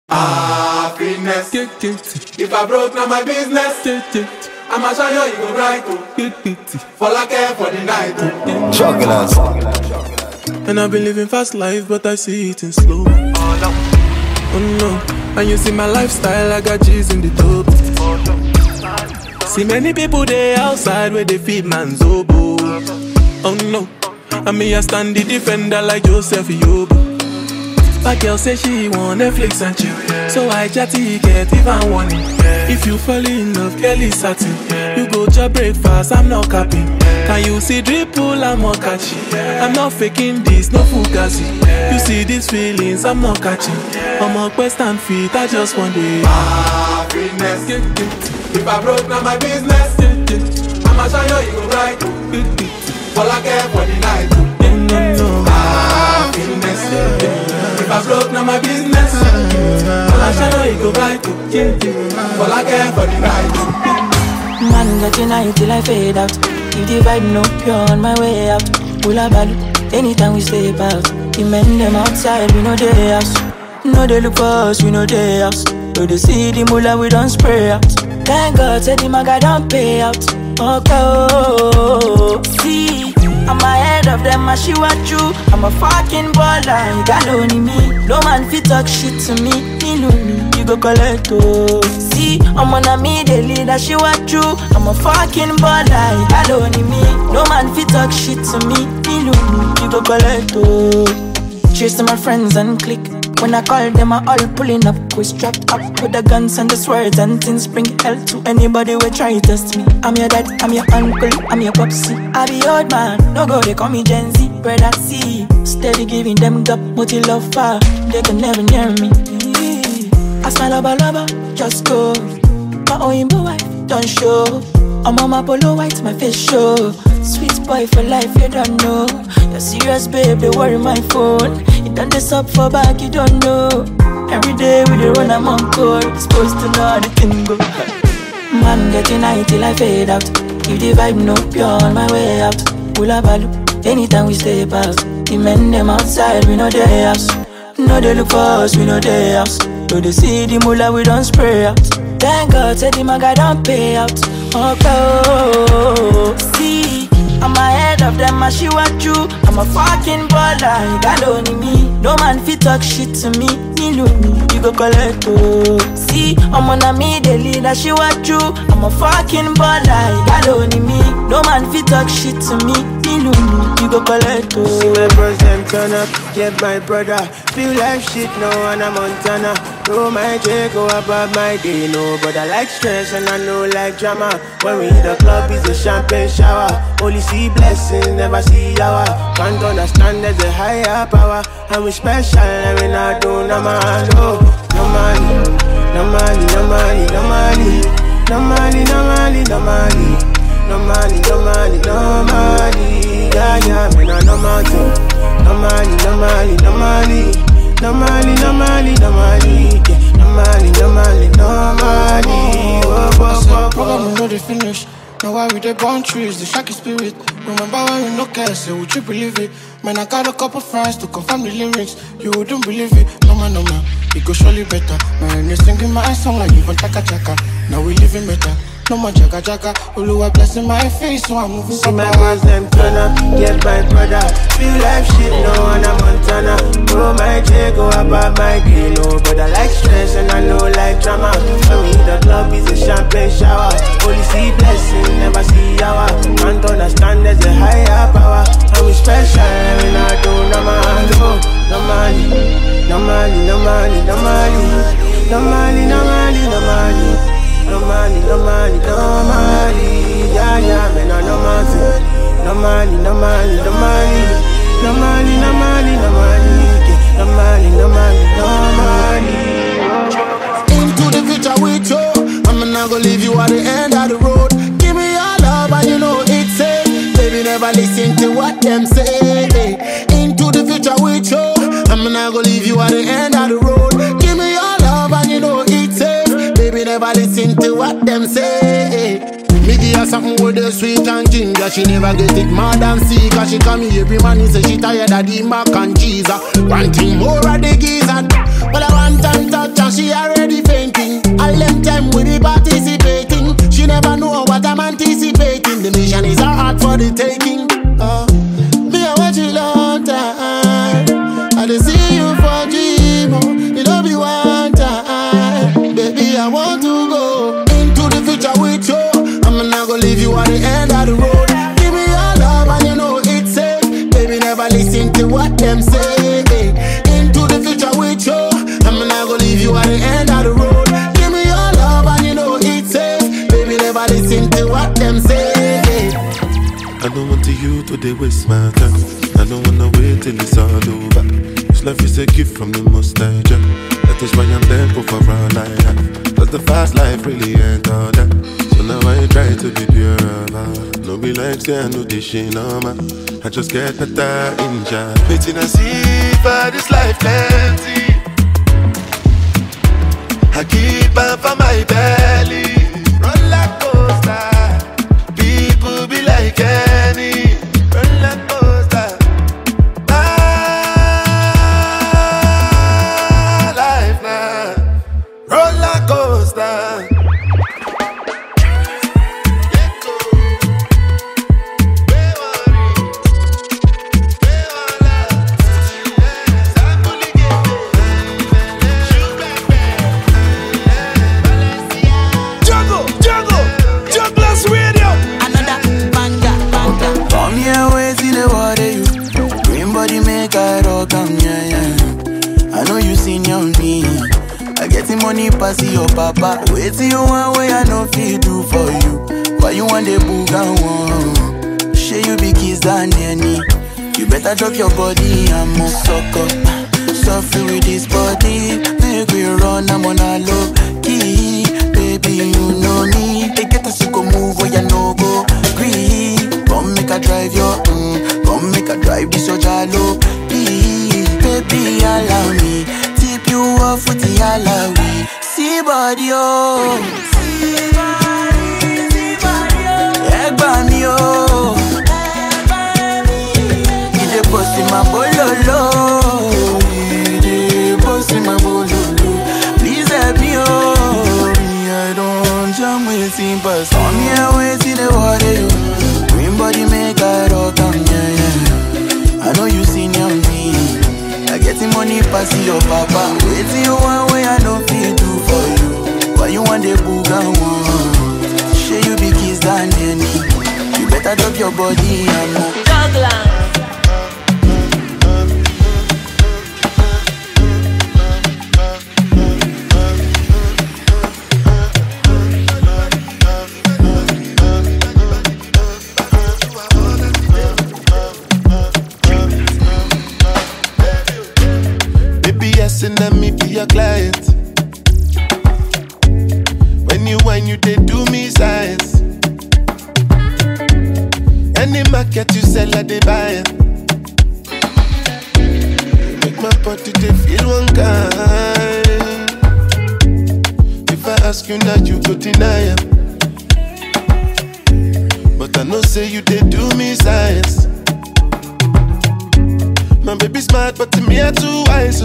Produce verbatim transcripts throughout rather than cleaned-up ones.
Happiness. If I broke, now my business. I'ma show you, you go right. For like care for the night. Chocolates. And I've been living fast life, but I see it in slow. Oh no, and you see my lifestyle, I got cheese in the top. See many people there outside where they feed man's oboe. Oh no, and me I stand the defender like Joseph Yobo. But girl say she want Netflix and chill, so I chatty get even one. If you fall in love, Kelly satin, you go to breakfast, I'm not capping. Can you see dripple, I'm not catching. I'm not faking this, no fugazi. You see these feelings, I'm not catching. I'm a quest and feet, I just want it. Happiness. If I broke, now my business. I'ma show you, you go right. For like care for the night. Happiness. If I broke, now my business. I'ma show you, you go right. For like care for the night. Man got your night till I fade out. If the vibe no pure on my way out. Pull a ball, anytime we step out. The men them outside, we know they house. No they look for us, we know they house. So they see the mullah, we don't spray out. Thank God, said the maga don't pay out. Okay, oh, see, I'm ahead of them, I she what you. I'm a fucking baller, you got only me. No man fit talk shit to me, me know me, you go collect, oh. See, I'm on a me, the leader, she what you. I'm a fucking baller, you got only me. No man fit talk shit to me, me know me, you go collect, oh. Chase to my friends and click. When I call them, I all pulling up. We strap up with the guns and the swords and things. Bring hell to anybody who try to test me. I'm your dad, I'm your uncle, I'm your popsy. I be old man, no go, they call me Gen Z. Brother C, steady giving them gap, multi love far. They can never near me. I smile lover, lover, just go. My own wife, don't show. I'm on my polo white, my face show. Sweet boy for life, you don't know. You're serious, babe, they worry my phone. You done this up for back, you don't know. Every day we dey run, I'm on call. Supposed to know how the thing go. Man getting high till I fade out. If the vibe no pure on my way out. Pull a balu, anytime we step out. The men them outside, we know they house. No they look for us, we know they house. So they see the mullah, we don't spray out. Thank God, said the maga don't pay out. Okay, oh, see, I'm ahead of them, I she what you. I'm a fucking baller, you got only me. No man fit talk shit to me, me know me, you go collect, oh. See, I'm on a me, the leader, she what you. I'm a fucking baller, you got only me. No man fit talk shit to me, me know me, you go collect, oh. See my bros them turn up, get my brother. Feel like shit now and I'm Montana. Throw my J, go above my day, no. But I like stress and I know like drama. When we hit the club, it's a champagne shower. Only see blessings, never see yawa. Can't understand there's a higher power. And we special and we not do no man, no. No money, no money, no money, no money. No money, no money, no money. No money, no money, no money. Yeah, yeah, me no no money. No money, no money, no money. No money, no money, no money. Yeah. No money, no money, no money. Oh, oh, oh, program we know they finish. Now why we dey burn trees, the shaky spirit. Remember when we no care, say would you believe it? Man, I got a couple friends to confirm the lyrics. You wouldn't believe it, no man, no man. It go surely better. Man, they singing my song like even chaka chaka. Now we living better. No more jaga jaga, Oluwa blessing my face, so I'm moving. See my girls them turn up, get my brother. Feel like shit now and I'm Montana. Throw my J, go above my day, no. But I like stress and I know like drama. When we hit the club, it's a champagne shower. Only see blessing, never see yawa. Can't understand there's a higher power. And we special and we not do no man, no. No money, no money, no money, no money. No money, no money, no money. No money, no money, no money. Yeah, yeah, man, no money. No money, no money, no money. No money, no money, no money. No money, no money, no money. Into the future with you. I'm not gonna leave you at the end of the road. Give me your love and you know it's safe. Baby, never listen to what them say. Into the future with you. I'm not gonna leave you at the end of the road. Give me your love and you know it's safe. Baby, never listen to what them say. Me give her something with the sweet and ginger. She never get it mad and see. Cause she come here every man, he say she tired of the mac and cheese. One thing more of the geezer. But I want time touch and she them say. Into the future with you, I'm not gonna leave you at the end of the road. Give me your love and you know it's safe. Baby, never listen to what them say. I don't want to you to they waste my time. I don't wanna wait till it's all over. This life is a gift from the Most High. That is why I'm thankful for all I have. Cause the fast life really ain't all that. So now I try to be pure of heart. No be like say I know this shit no man. I just get better in job. Waiting and see for this life plenty. I keep on for my belly. Roller coaster. People be like any roller coaster. My life now. Roller coaster. Money pass your papa. Wait till you want way I know feel do for you. Why you want the booga one? Share you be kiss than any. You better drop your body and move sucker. Suffer with this body. Make we run, I'm on a low key. Baby, you know me. They get us to go move where you no go. Green. Come make a drive your mm. Come make a drive this your jalo. Baby, allow me. You off with the alawi. See body, oh. See body, see body, oh. Egg me, oh. He dey post in my bololo. He dey post in my bololo. Please help me, oh. Me, I don't jam waiting, but on me, I wait in the water, you. Green body make a rock, yeah, yeah. I know you seen your me. I get the money pass your papa. Wait till you want way I don't feel do for you. Why you want the booga one? Share you be kiss than any. You better drop your body and move. Douglas. And me be your client. When you whine, you they do me science. Any market you sell, I they buy it. You make my body they feel one kind. If I ask you now, you go deny it. But I know say you they do me science. My baby smart, but to me I too wise.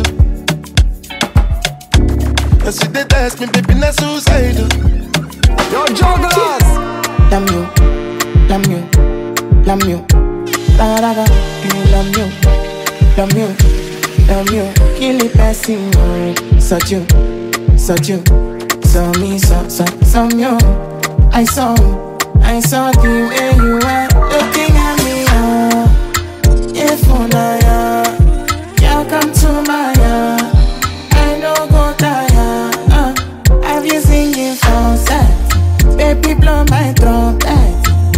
I see they test me, baby, not suicidal. Yo, joggers! Lam you, lam you, lam you. Raga raga, you lam you, lam you, lam you. Kill it, passing you. Such you, such you. So me, so, so, so you. I saw, I saw the way you were looking at me. Oh, if only you come to my yard, I know go die. You singing falset, baby blow my trumpet.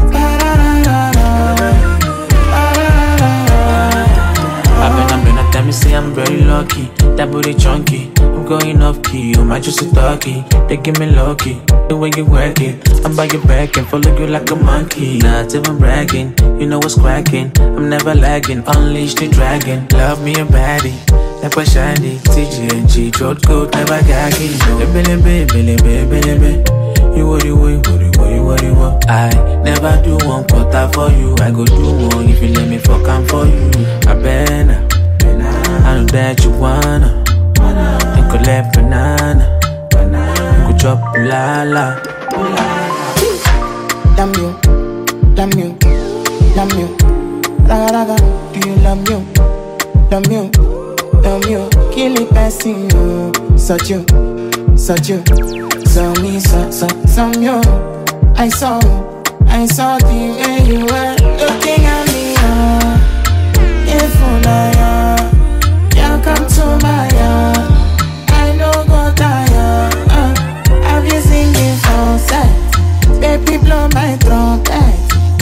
I've been, I've been, tell me say I'm very lucky. That booty chunky, I'm going off key. You might just a talkie, they give me lucky. The way you work it, I'm by your back and follow you like a monkey. Not even bragging, you know what's cracking. I'm never lagging, unleash the dragon. Love me a baddie. Like a shiny, T G N G, throat coat, never gagging. Billy, billy, billy, billy, billy. You what you want, what you what you what you want. I never do one quarter for you. I go do one if you let me fuck I'm for you. I better, I know that you wanna. And collect banana, go chop la la. Lam you, lam you, lam you. Raga raga, do you lam you, lam you? Love you, kill it, passing you. Such you, such you. So me, so, so, so you. I saw, I saw the way you were looking at me. Oh, if only my heart. I no go tire. Uh, I've been singing sunset. Baby, blow my trumpet.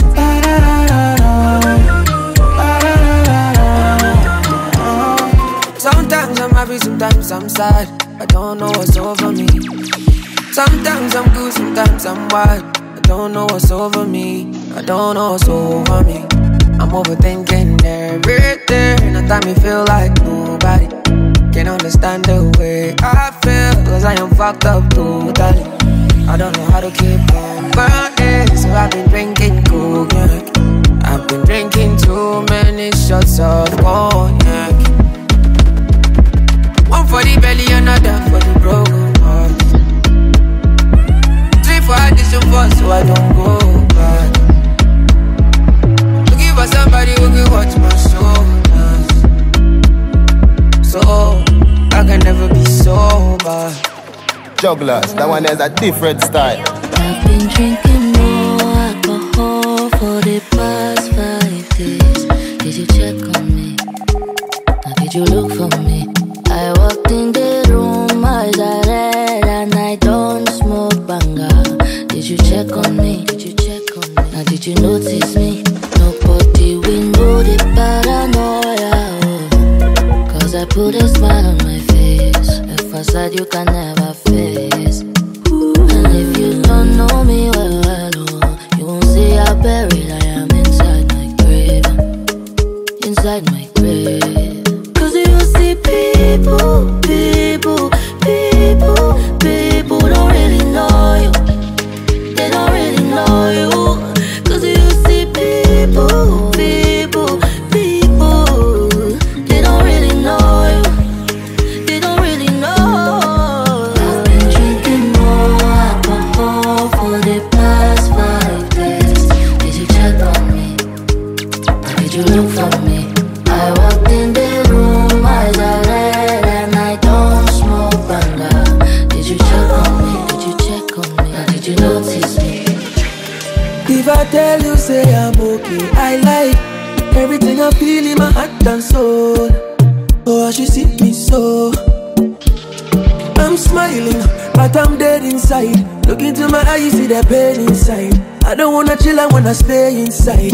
Sometimes I'm happy, sometimes I'm sad. I don't know what's over me. Sometimes I'm good, sometimes I'm wild. I don't know what's over me. I don't know what's over me. I'm overthinking everything. At time me feel like nobody can understand the way I feel, cause I am fucked up totally. I don't know how to keep on burning, so I've been drinking cognac. I've been drinking too many shots of cognac. One for the belly, another for the broken heart. Three for addition four, so I don't go back. Looking for somebody who can watch my shoulders, so I can never be sober. Jugglers, that one has a different style. I've been drinking more alcohol for the past five days. Did you check on me? Or did you look for me? I walked in the room, eyes are red, and I don't smoke banger. Did you check on me? Did you check on me? Now did you notice me? Nobody will know the paranoia. Oh. Cause I put a smile on my face, a facade you can never face. And if you don't know me well, well oh, you won't see how buried I am inside my grave. Inside my grave. People, people, people, people don't really know you. They don't really know you. Cause you see people, people, people, they don't really know you. They don't really know. I've been drinking more alcohol for the past five days. Did you check on me? Or did you look for me? I walked in the room, eyes are red, and I don't smoke banger. Did you check on me? Did you check on me? Or did you notice me? If I tell you, say I'm okay, I like everything I feel in my heart and soul. Oh, she see me so. I'm smiling, but I'm dead inside. Look into my eyes, see the pain inside. I don't wanna chill, I wanna stay inside.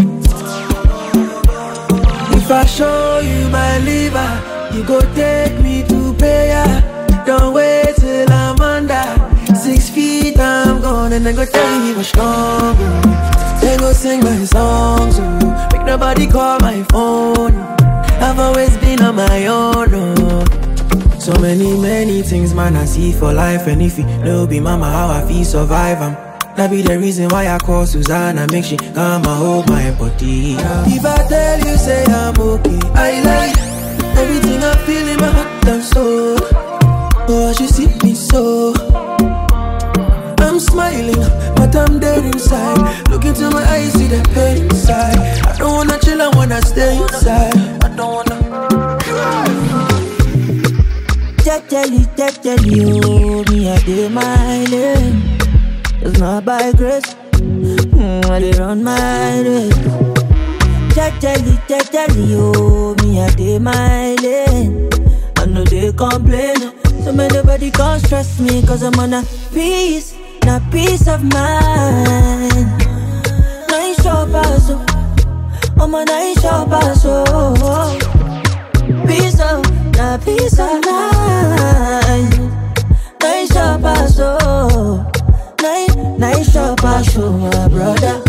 If I show you my liver, you go take me to prayer. Don't wait till I'm under six feet, I'm gone. And then go tell you what's strong. Then go sing my songs, oh. Make nobody call my phone. I've always been on my own, oh. So many, many things, man, I see for life. And if you know be mama, how I feel survive, I'm that be the reason why I call Susanna. Make she come and hold my body. If I tell you, say I'm okay, I like everything I feel in my heart and soul. Oh, she see me so. I'm smiling, but I'm dead inside. Look into my eyes, see the pain inside. I don't wanna chill, I wanna stay inside. I don't wanna. Jejely, jejely, oh, me I dey my lane. It's not by grace, mm, I dey run my race. Jejely, jejely, oh, me I dey my lane. I know they complain, so may nobody can't stress me. Cause I'm on a peace, not peace of mind. Nice shoppers, oh, I'm a nice shoppers, oh. Peace of, not peace of mind. Nice shoppers, oh. Nice, nice shoppers, oh, my brother.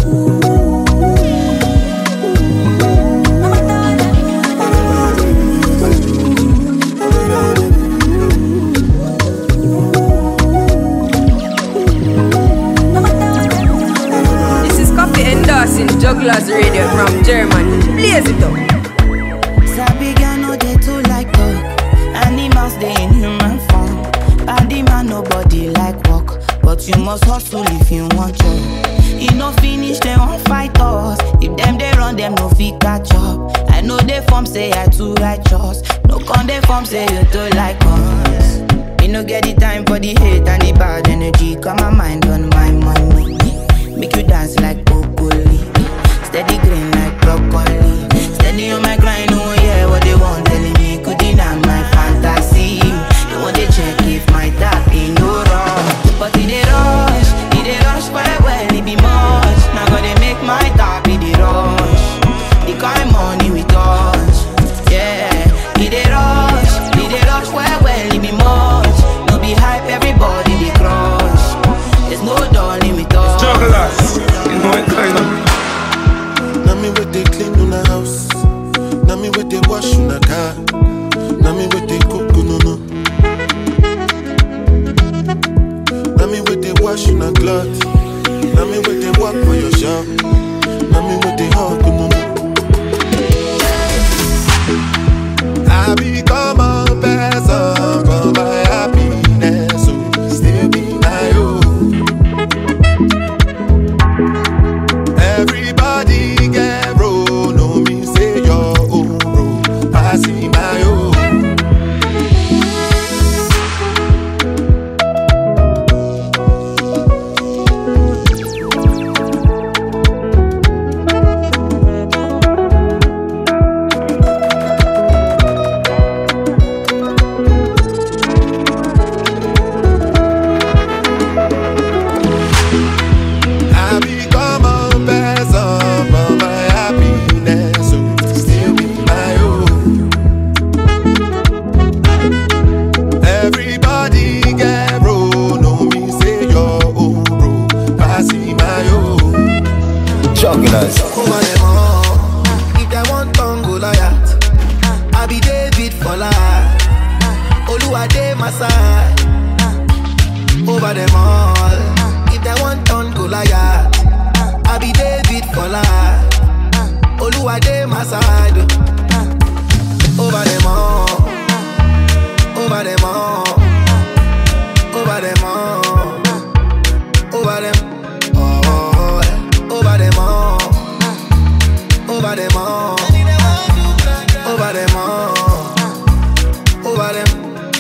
Endorsing Jugglers Radio from Germany. Blaze it up. Sabi girl no dey too like talk. Animals dey in human form. Body man nobody like walk, but you must hustle if you want job. E no finish they won't fight us. If them they run them no fit catch up. I know they form say I too righteous. No con they form say you too like us. Me no get the time for the hate and the bad energy. Got my mind on my money. Make you dance like broccoli. Steady green like broccoli. Steady on my grind, oh yeah, what they want telling me. Could deny my fantasy. everybody they crush. There's no darling with us. Jugglers, you know what kind of. Now me with they clean on the house. Now me with they wash on the car. Now me with they cook no no. Now me with they wash on the cloth. Now me with they walk for your shop. Now me with they hug no no. I become a person for my happiness, so still be my own. Everybody get roll, no me say your own roll, passing my own. Over them all, if they want turn Goliath, I be David for life. Oluwa dey my side. Over them all, over them all, over them all, over them all, over them all, over them all, over them all, over them.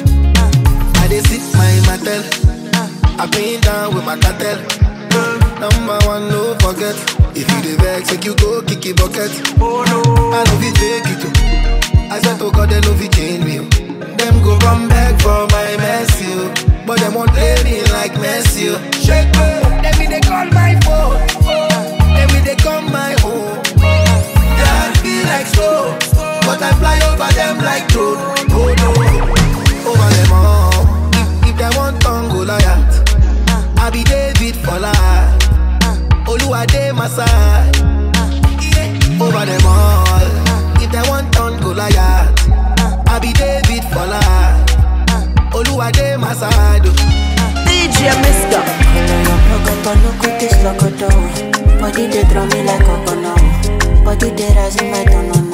I dey sit my matel. I been down with my cartel. Number one, no forget. If you the vex, make you go kick it bucket. Oh no, I know it take it too. I said to God, they love it change me. Them go run back for my mercy, but them won't play me like Messi. Shake me, let me they call my phone. Let me they come my home. That feel like slow, but I fly over them like drone. Oh no, over them all. If, if they want tongue Goliath, I be David for life. Oluwa dey my side. Over them all. If they want turn Goliath, I be David for life. Oluwa dey my side. D J Mister Body they draw me like a cono. Body they rise in my tono no.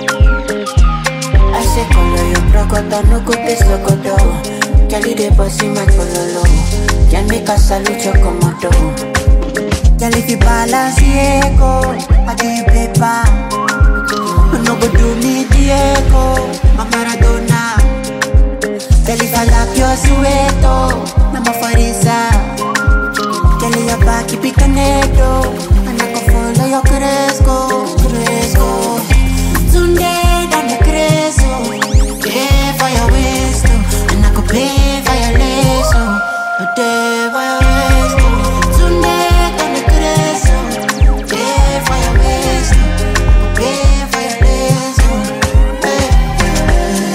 I say color your procoto no go taste locoto. Kelly they bossy my cololo. Can make a salute your commando. Girl, if you balance Diego, I do you paper. No go do me Diego, I'm Maradona. Girl, if I like your sueto, I'm a farisa. Girl, your back keep it connected, and I can follow your cresco, cresco. Tunde dan the cresco, pay for your waist, and I can pay for your lace, a day for your waist. Tunde dan the cresco, pay for your waist, pay for your lace, pay for your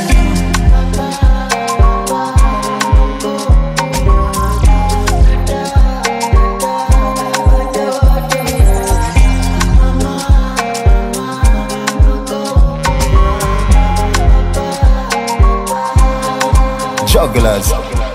Jugglers.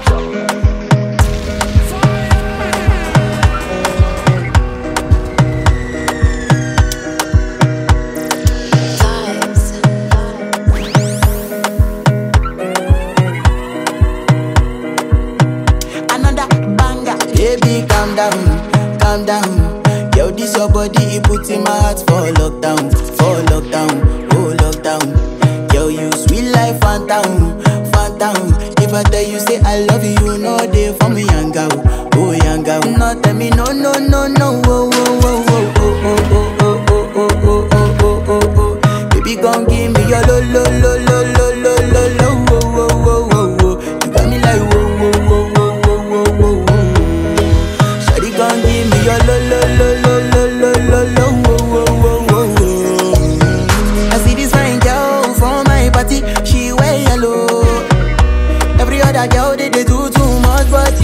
Another banger. Baby, calm down, calm down. Yo, this your body, it puts in my heart for lockdown, for lockdown, oh lockdown. Yo, you sweet life, phantom, phantom. If I tell you say I love you, you know they for me young girl, oh young girl. No tell me no no no no, oh oh oh oh oh oh oh oh oh oh oh oh oh oh. Baby, gon' give me your lo lo lo lo lo lo lo lo, oh oh oh oh oh. You got me like whoa whoa whoa whoa whoa whoa whoa. Shawty gon' give me your lo lo lo lo lo lo lo lo, oh oh oh oh oh. I see this fine girl from my party, she wear yellow. Every other girl they, they do too much, but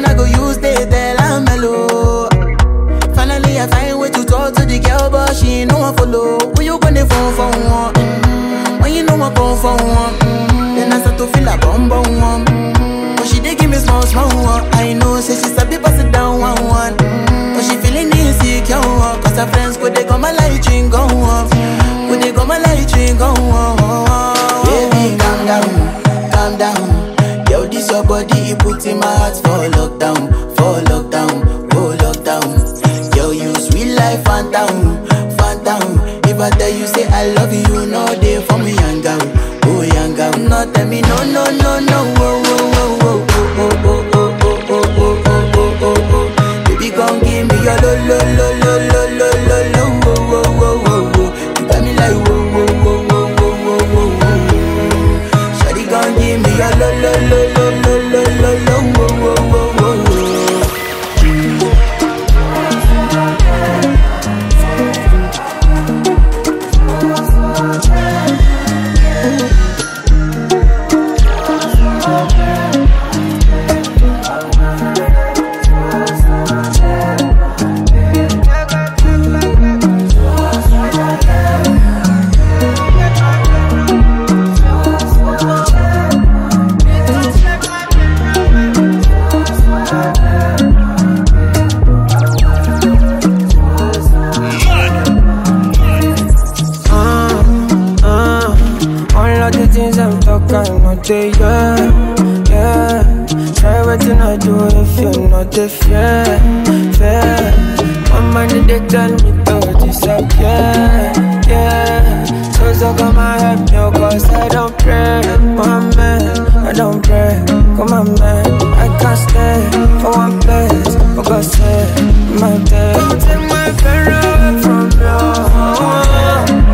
when I go use they tell I'm mellow. Finally I find way to talk to the girl, but she ain't no one follow. When you gonna phone for one? Mm-hmm. When you know I come for one? Mm-hmm. Then I start to feel a bum bum one. Mm-hmm. But she dey give me small small one. I know say she sabi pass it down one one. Mm-hmm. But she feeling insecure one. Cause her friends go they come my light ring go on. Go they come my light ring go on. Baby calm down, calm down. Yo, this your body, you put in my heart for lockdown, for lockdown, oh lockdown. Yo, you sweet life, phantom, phantom. If I tell you say I love you, no day for me, young girl, oh young girl. No tell me no, no, no, no, oh, oh, oh, oh, oh, oh, oh, oh, oh, oh, oh, oh, oh. Baby, come give me your lo, lo, lo, lo, lo, lo, lo, lo, oh, oh, oh, oh, oh. You got me like whoa, whoa, whoa, whoa, whoa, whoa, whoa. Shawty, come give me your lo, lo, lo, lo, lo, lo, lo, lo, oh, oh, oh, oh, oh. Say yeah, yeah. Try what you not do if you're not the fair, fair. My money they tell me to disappear, yeah. So so come and help me, cause I don't pray, my man, I don't pray. Come on man, I can't stay for one place, for God's sake, my day. Don't take my fear away from you.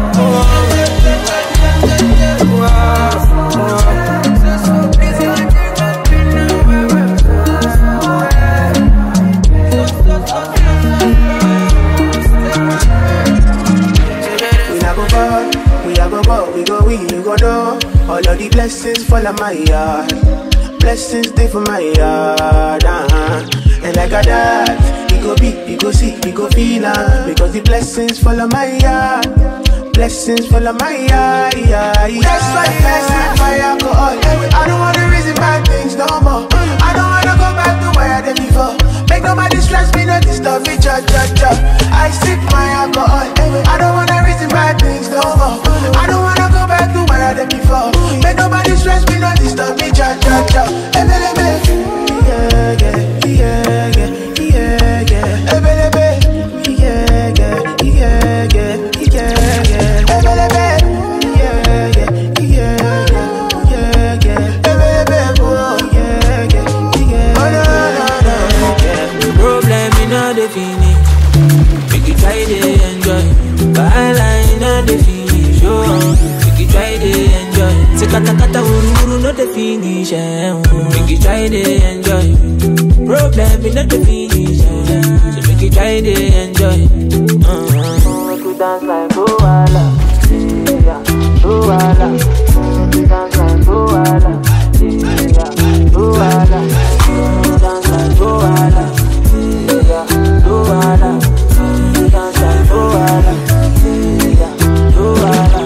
We go, we go do. All of the blessings fall on my yard. Blessings stay for my yard. Uh-huh. And like a that, we go be, we go see, we go feel uh, because the blessings fall on my yard. Blessings fall on my yard. Yeah, yeah. That's why I my alcohol. I don't wanna reason bad things no more. I don't wanna go back to where I did before. Make nobody stress me, not disturb me, cha cha cha. I sip my alcohol. I don't wanna reason bad things no more. I don't wanna go back to where I did before. Make nobody stress me, not disturb me, cha cha cha. Yeah, yeah, yeah, yeah, yeah, yeah. Yeah, yeah, yeah, yeah, yeah, yeah. Problem in all the finish. Make you try to enjoy. Byline all the finish. Oh, make you try to enjoy. Say kata kata uru uru no the finish. Make you try to enjoy. Problem in all the finish. So make you try to enjoy. Uh-huh. Make you dance like Luala, yeah, Luala. Make you dance like Luala, yeah, Luala. Dance like Luala, yeah, Luala. Dance like Luala, yeah, Luala.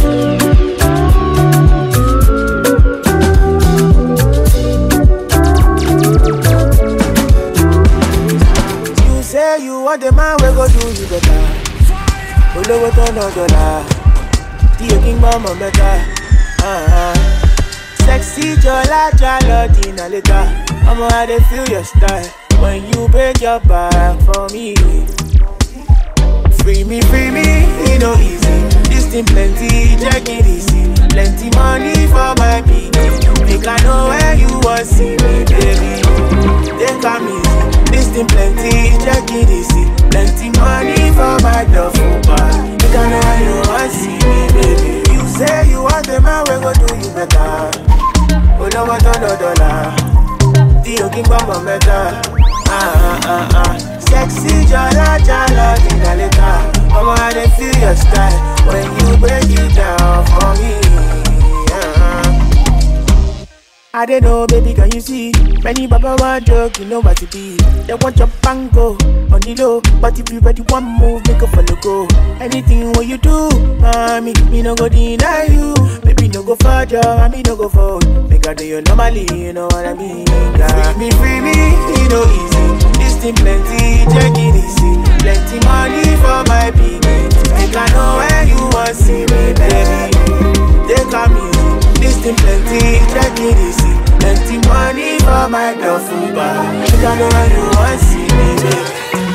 You say you want the man, we go do you better. Olowo to no dollar. The king mama better. Uh-huh. Sexy jola jalo dina later. I'ma how they feel your style when you break your back for me. Free me, free me, it no easy. This thing plenty, check it easy. Plenty money for my people. Make I know where you want see me, baby. They come easy. This thing plenty, check it easy. Plenty money for my duffel bag. Make I know where you want see me, baby. You say you want the man, we go do you better. Oh no, what no dollar. The king bomb better. Ah ah ah. Sexy jala jala dina later. Mama, how they feel your style when you break it down for me. Uh-huh. I don't know, baby, can you see? Many baba want joke, you know what it be. They want your bango on the low, but if you ready one move, make a follow go. Anything what you do, mommy, me no go deny you. Baby, no go further, mommy no go forward. Make I do you normally, you know what I mean? Free me, free me, you know easy. This thing plenty, check it easy. Plenty money for my piggy. Make I know where you want see me, baby. Take a easy. This thing plenty, check it easy. Plenty money for my duffel bag. Make I know where you want see me, baby.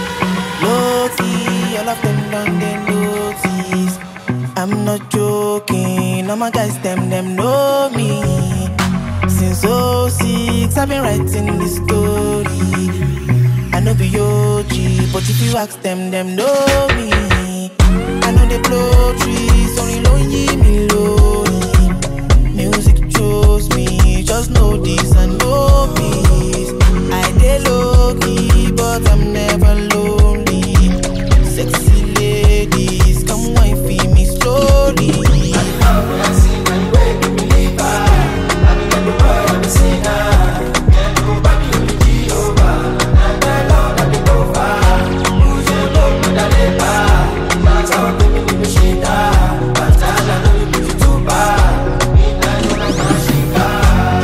Low-key, all of them done they notice. I'm not joking, all my guys, them, them know me. Since oh six, I've been writing this story. I know be O G, but if you ask them, them know me. I know they blow trees, only lonely me lonely. Music chose me, just know this and know peace. I dey low-key, but I'm never lonely. Sexy ladies, come wine for me slowly. I see my way to believe I'm in the world, I'm a sinner. Can't go back to the Jehovah. And I love that they go far. Who's your love, but I live by. That's how they make me shit up. But I know you put it too bad. I know I'm not shit up.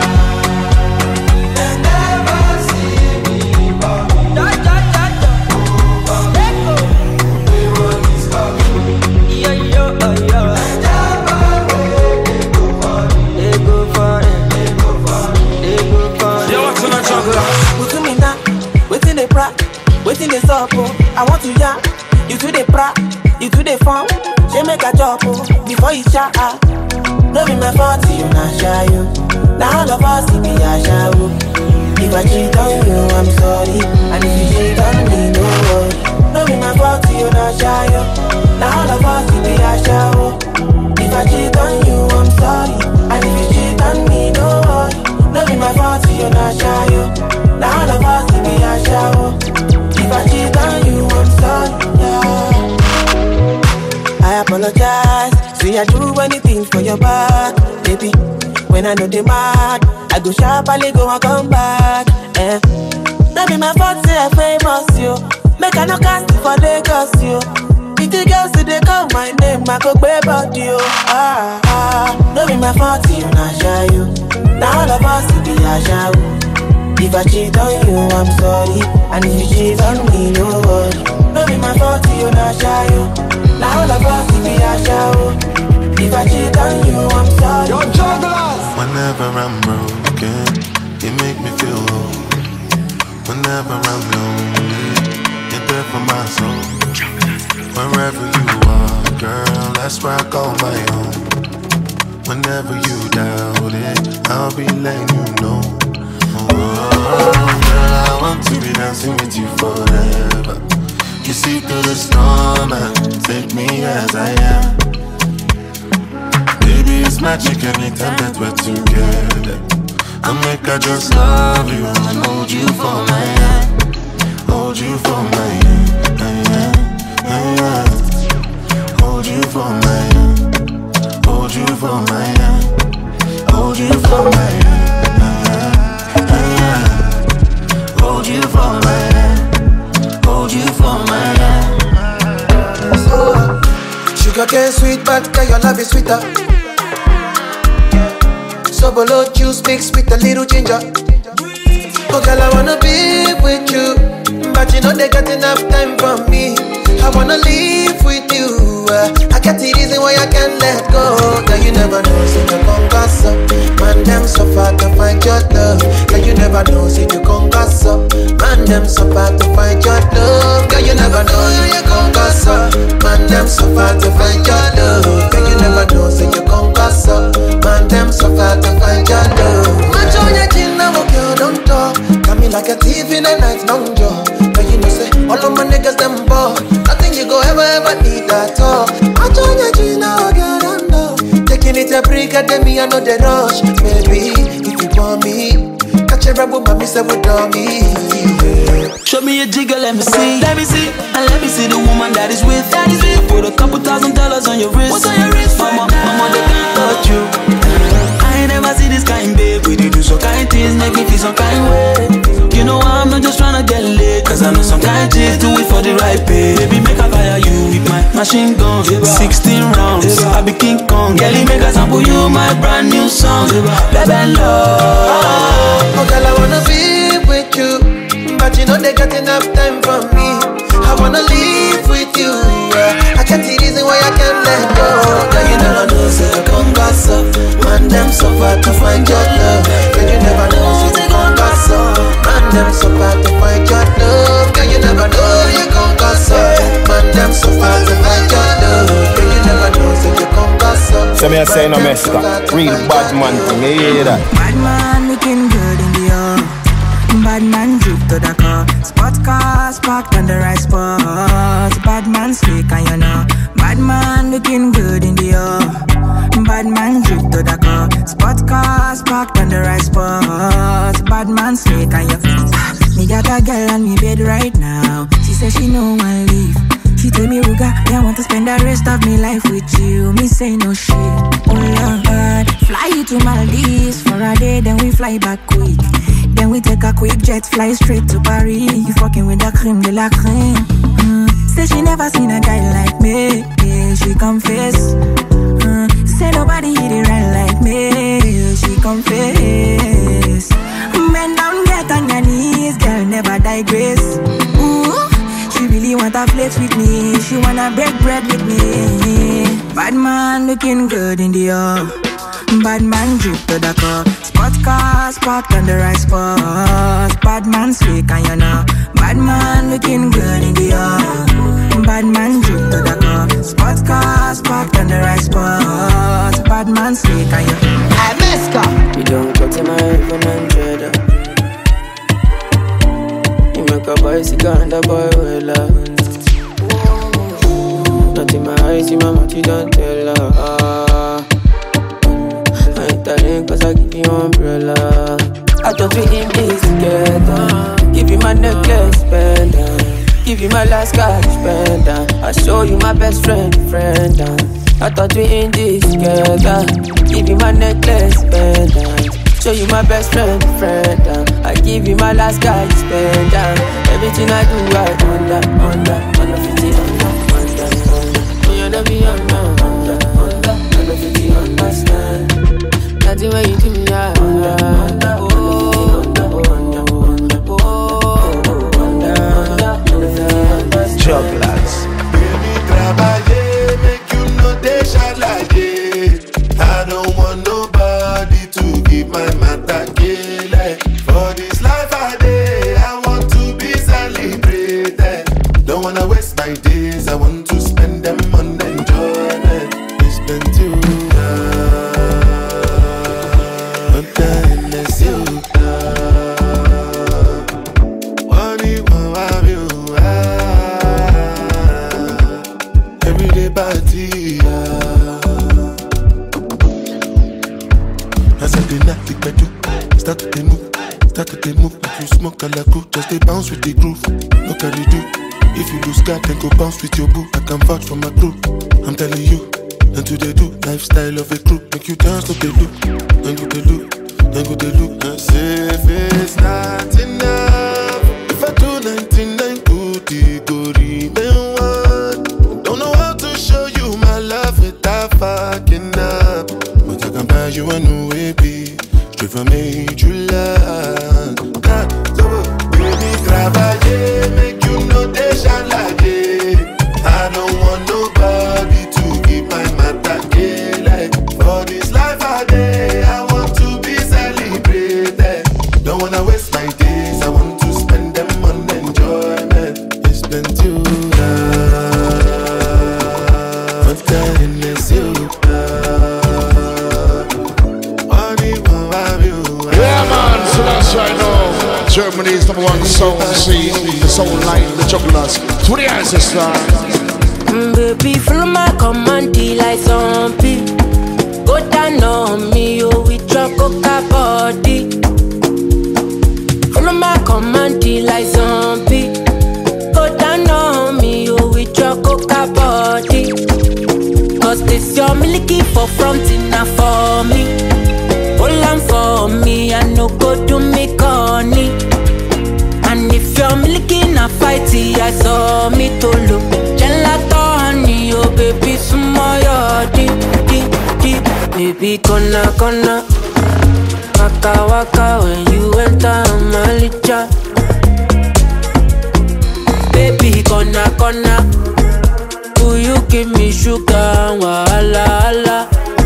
They never see me coming. Da da da da. Let go. We want this coming. Yo yo oh yo. They never wait. They go for it. They go for it. They go for it. They go for it. Yo, what's on the juggler? Who to me now? Waiting they pra, waiting they sup oh. I want to ya, you to the pra, you to the farm. She make a job oh, before you chat ah. No be my fault, you not shy you. Now all of us be a shy oh. If I cheat on you, I'm sorry. And if you cheat on me, no worry. No be my fault, you not shy you. Now all of us be a shy oh. If I cheat on you, I'm sorry. And if you cheat on me, no worry. No be my fault, you not shy you. Now all of us be a shy oh. If I cheat on you, I'm sorry, yeah. I apologize. See, I do anything for your back, baby. When I know they mad, I go sharply go and come back. Eh. That be my fault, say I famous you. Make I no cast for Lagos you. If the girls see they call my name, I go pay about you. Ah ah, no be my fault, you not shy you. Now all of us be a shy. If I cheat on you, I'm sorry. And if you cheat on me, no worry. No be my fault, you not shy you. Now all of us be a shy. If I cheat on you, I'm sorry. Yo, jugglers. Whenever I'm broken, you make me feel whole. Whenever I'm lonely, you're there for my soul. Wherever you are, girl, that's where I call my own. Whenever you doubt it, I'll be letting you know. Oh, girl, I want to be dancing with you forever. You see through the storm and take me as I am. Baby, it's magic anytime that we're together. I'll make I just love you and hold you for my hand. Hold you for my hand, hand, hand. Hold you for my hand. Hold you for my hand. Hold you for my hand, hand. Hold you for my hand. Hold you for my hand. So, sugar cane sweet, but your love is sweeter. Sobolo juice mixed with a little ginger. Oh girl, I wanna be with you, but you know they got enough time for me. I wanna live with you. uh, I get the reason why I can't let go. Girl, you never know, say you gon' gossip. Man, them so far to find your love. Girl, you never know, say you gon' gossip. Man, them so far to find your love. Girl, you never know, you gon' gossip. Man, them so far to find your love. Girl, you never know, say you gon' gossip. Man, them so far to find your love. Match on your chin, now girl, don't talk. Got me like a thief in the night, long jaw. But you know, say all of my niggas them ball. Nothing you go ever ever need at all. Match on your chin, now girl, don't know. Taking it a break, at me I know the rush. Baby, if you want me, catch a rebel, mommy say with me. Show me a jigger, let me see. Let me see, and let me see the woman that is with. That is with. I put a couple thousand dollars on your wrist. What's on your wrist, mama? Mama, they can't touch you. I ain't never see this kind, baby. They do so kind. make me feel some kind way. You know I'm not just tryna get laid, cause I know some kind chicks do it for the right pay. Baby, make I fire you with my machine gun. Sixteen rounds, I be King Kong. Girl, make I sample you my brand new song. Baby, love. Oh girl, I wanna be with you, but you know they got enough time for me. I wanna live with you, yeah. I can't see reason why I can't let go. Girl, you never know, say you come gas up. Man, them suffer to find your love. Girl, you never know, say you come gas up. Man, them suffer to find your love. Girl, you never know, you come gas up. Man, them suffer to find your love. Girl, you never know, say you come gas up. So me a say no mess up. Real bad man thing, you hear that? Bad man looking good in the air. Bad man drip to the car. Spot cars parked on the right spot. Bad man slick and you know. Bad man looking good in the air. Bad man drip to the car. Spot cars parked on the right spot. Bad man slick and you know. Me got a girl on me bed right now. She says she no one leave. She tell me, Ruga, I want to spend the rest of my life with you. Me say no shit. Oh Lord, fly you to Maldives for a day, then we fly back quick. Then we take a quick jet, fly straight to Paris. You fucking with the creme de la creme. Mm. Say she never seen a guy like me. Yeah, she confess. Mm. Say nobody hit it right like me. She confess. Men down, get on your knees, girl, never digress. Ooh, she really wanna flex with me. She wanna break bread with me. Bad man looking good in the air. Bad man drip to the car. Spot cars parked on the right spot. Bad man slick and you know. Bad man looking good in the air. Bad man drip to the car. Spot cars parked on the right spot. Bad man slick and you know. I messed up. You don't cut in my even hundred. You make a boy sick and a boy well up. Not in my eyes, in my mouth, you don't tell her. Ah. I ain't telling cause I give you umbrella. I thought we in this together. Give you my necklace, spender. Give you my last cash, spender. I show you my best friend, friend. I thought we in this together. Give you my necklace, spender. Show you my best friend, friend. I give you my last cash, spender. Everything I do, I under, under, under fifty, under, under, under. You know me under, under, under, under fifty, understand. Nothing when you do me, I under, under, oh, under, under, under, oh, under, under, under. Jugglers. Baby, trabaye, make you know they shine like it. I don't want nobody to give my matter kill. For this life I day, I want to be celebrated. Don't wanna waste my days, I want to spend them on enjoyment. It's been too long, but then it's you. What do you want you? Everyday party. I said the night they do, start to move, start to move. If you smoke a la cool, just they bounce with the groove. Look how they do. If you lose God, then go bounce with your boo. I can vouch for my crew. I'm telling you, and do they do lifestyle of a crew? Make you dance, look they look, then go they look, then go they look. I say if it's not enough, if I do ninety-nine good, it go remain one. Don't know how to show you my love without fucking up, but I can buy you a new A P, straight from major land. So baby, travailler, make you know they shine like it. I don't want nobody to give my matter kill. For this life I day, I want to be celebrated. Don't wanna waste my days, I want to spend them on enjoyment. It's been too long, but then it's you. Yeah man, so that's right now. Germany's number one soul scene, the soul line, the jugglers. To the ancestor. Mm, baby, follow my command, like zombie. Go down on me, oh, with your coca body. Follow my command, like zombie. Go down on me, oh, with your coca body. Cause this your milky for front enough for me. Hold on for me, I no go to me. I saw me to look. Gelato honey, oh baby, smile, deep, deep, deep. Baby, gonna, gonna. Waka, waka, when you enter my licha. Baby, gonna, gonna. Will you give me sugar, wala, wala.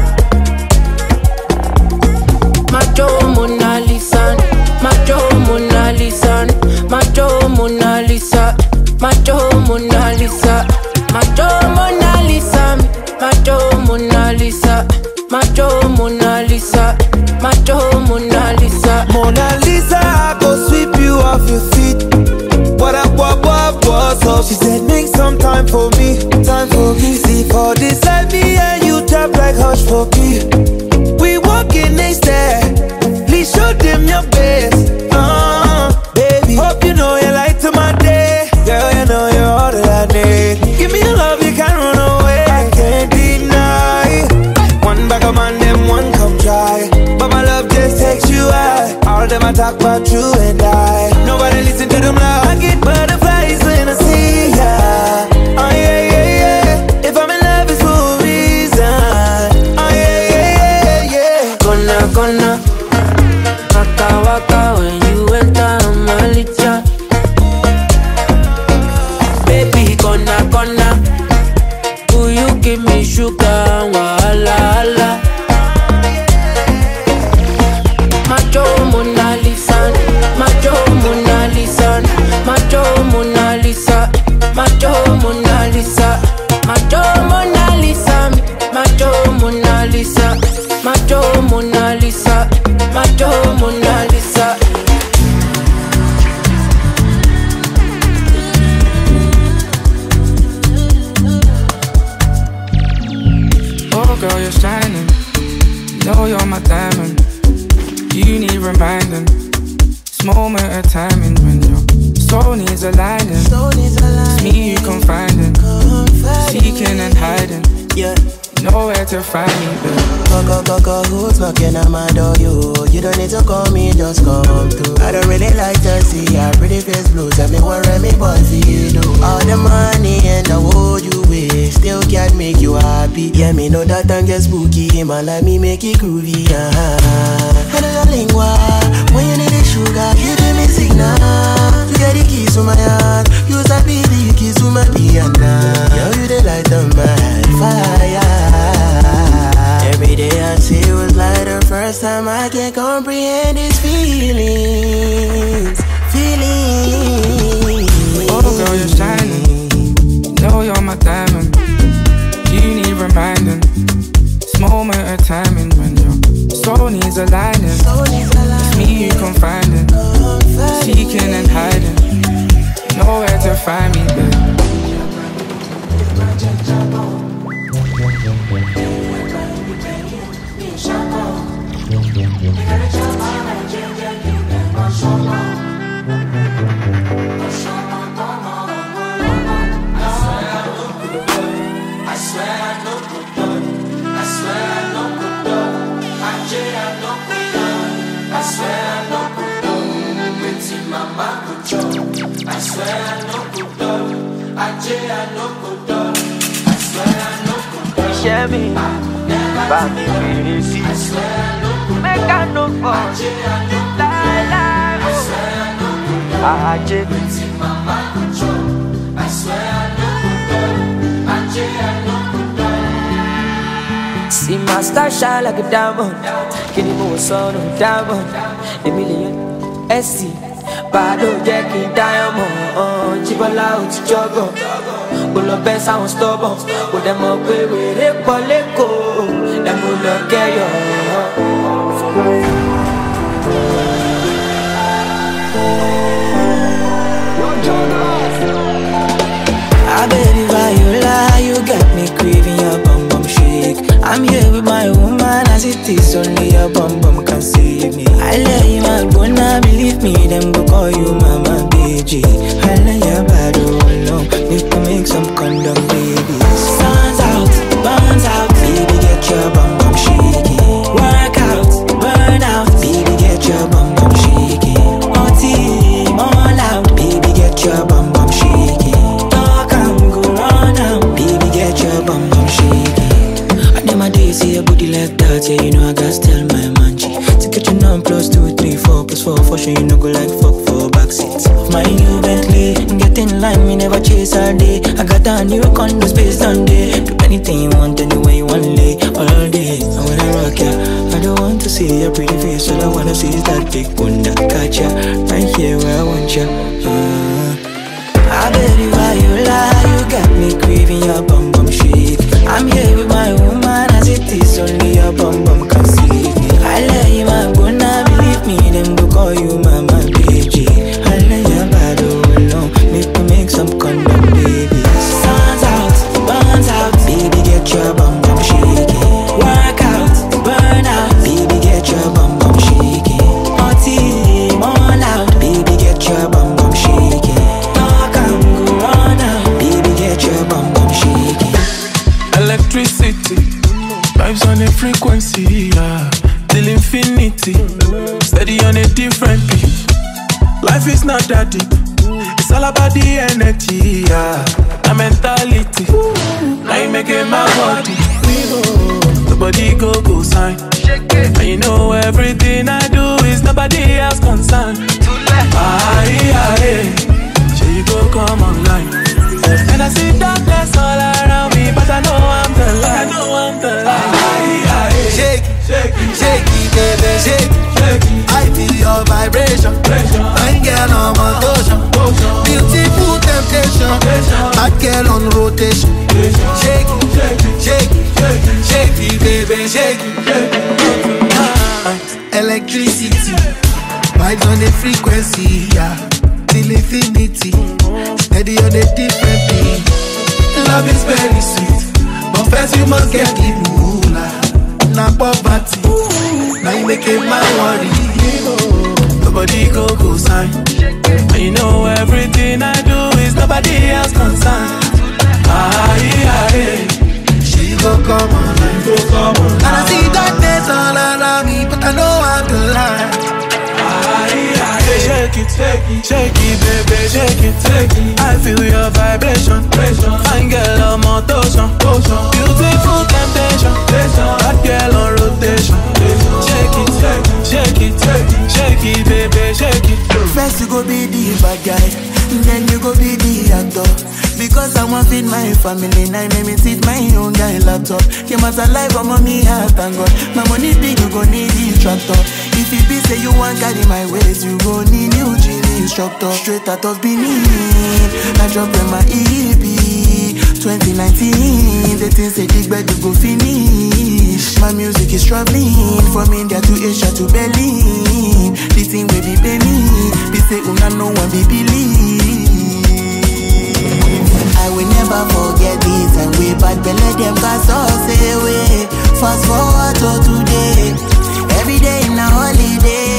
Macho Mona Lisa, Macho Mona Lisa, Macho Mona Lisa, Macho Mona Lisa, Macho Mona Lisa, Macho Mona Lisa, Macho Mona Lisa, Macho Mona Lisa. Mona Lisa, I go sweep you off your feet. What up, what, what, what's up? She said make some time for me, time for me. See for this life, me and you tap like hush for me. We walking next step, please show them your best. Uh, baby, hope you know you light to my day. Girl, you know you're all that I need. Give me your love, you can't run away. I can't deny. One back of man, them one come try. But my love just takes you high. All of them I talk about you and I. Nobody listen to them loud. I get butterflies when I see ya. Oh yeah, yeah, yeah. If I'm in love, it's for a reason. Oh yeah, yeah, yeah, yeah. Gonna, gonna. Waka, waka, when you enter my licha. Baby, gonna, gonna. Will you give me sugar, wala, wala. Macho Mona Lisa, Macho Mona Lisa, Macho Mona Lisa, Macho Mona Lisa, Macho Mona Lisa, Macho Mona Lisa, Macho Mona Lisa, Macho Mona Lisa. Oh girl, you're shining. You know you're my diamond. You need reminding. This moment of timing when your soul needs aligning. It's me you confiding, seeking and hiding. Yeah. Nowhere to find me, babe. Go, go, go, go, who's knocking at my door? You, you don't need to call me, just come through. I don't really like to see your pretty face blue. Tell me what me boy for you do. All the money and the world you wish still can't make you happy. Yeah, me know that time get spooky. Man like me make it groovy. Uh-huh. I know your lingua. When you need the sugar, you do me signal. You get the keys to my heart. You sabi the keys to my piano. Yo, you the light of my fire. Every day I see it was like the first time I can comprehend these feelings, feelings. Oh girl, you're shining. You know you're my diamond. You need reminding. This moment of timing when your soul needs aligning. It's me you confiding, seeking and hiding. Nowhere to find me, babe. Share me, buy me pretty seats. Make I no fall, lie, lie, oh. I just I swear I know. See my star shine like a diamond. Can you move a son of a diamond? A million S C. Bado jacking diamond. Chibola uti jogo. Pull up best I won't stop. Put them up with it. Poleko. Them will look at you. I baby Viola, you got me craving your bum bum shake. I'm here with my woman, as it is only your bum bum can save me. I love you, my bona, believe me, them go call you mama, B G. I love your body alone, need to make some condom, baby. Sun's out, burns out, baby, get your bum bum shaking. Work out, burn out, baby, get your bum bum shaking. On team, all out, baby, get your bum bum shaking. for for sure you no go like fuck for backseat of my new Bentley. Get in line, we never chase all day. I got a new condo space on day. Do anything you want, anywhere you want, lay all day. And when I rock ya, I don't want to see your pretty face. All I wanna see is that big bunda catch ya right here where I want ya. Uh, I bet you why you lie, you got me craving your bum bum shake. I'm here with my woman as it is, only your bum bum can see me. I lay you my gonna believe me, them go call you mama baby. I lay you bad, oh no, make me make some condom baby. Sun's out, burns out, baby get your bum bum shaking. Work out, burn out, baby get your bum bum shaking. Party, on out, baby get your bum bum shaking. Talk and go run out, baby get your bum bum shaking. Electricity, vibes on a frequency, yeah. Till infinity, steady on a different beat. Life is not that deep, it's all about the energy, yeah. The mentality, now you make it my body. The body go go sign, and you know everything I do is nobody else concerned. Ah yeah, yeah, so you go come online, and I see darkness all around me, but I know I'm the light. I know I'm the light. Ah yeah, yeah. Shake, shake, shake it, baby, shake, shake it. I feel your vibration, fine girl on my motion, beautiful temptation, hot girl on rotation. Shake it, shake it, shake it, baby, shake it. Electricity, vibes on the frequency, yeah, till infinity, steady on a different beat. Love is very sweet, but first you must get the moolah. Now poverty, now you make it my worry. Nobody go go sign, and you know everything I do is nobody else concerned. Ah yeah, yeah. She go come on, go come on. And I see darkness all around me, but I know I'm the light. Ah yeah, yeah. Shake it, shake it, shake it, baby, shake it, shake it. I feel your vibration, fine girl on motion, beautiful temptation, hot girl on rotation. Shake it, shake it, shake it, baby, shake it. First you go be the bad guy, then you go be the actor. Because I want feed my family, now make me teach my own guy laptop. Came out alive, I'm on me heart, thank God. My money big, you go need the tractor. If you be say you want carry my ways, you go need new gym instructor. Straight out of Benin, I drop in my E P twenty nineteen, the things say big bed you go finish. My music is traveling from India to Asia to Berlin. The thing will be pay me, be say una no one be believe. I will never forget this, and we bad belly them cast us away. Fast forward to today, every day in a holiday.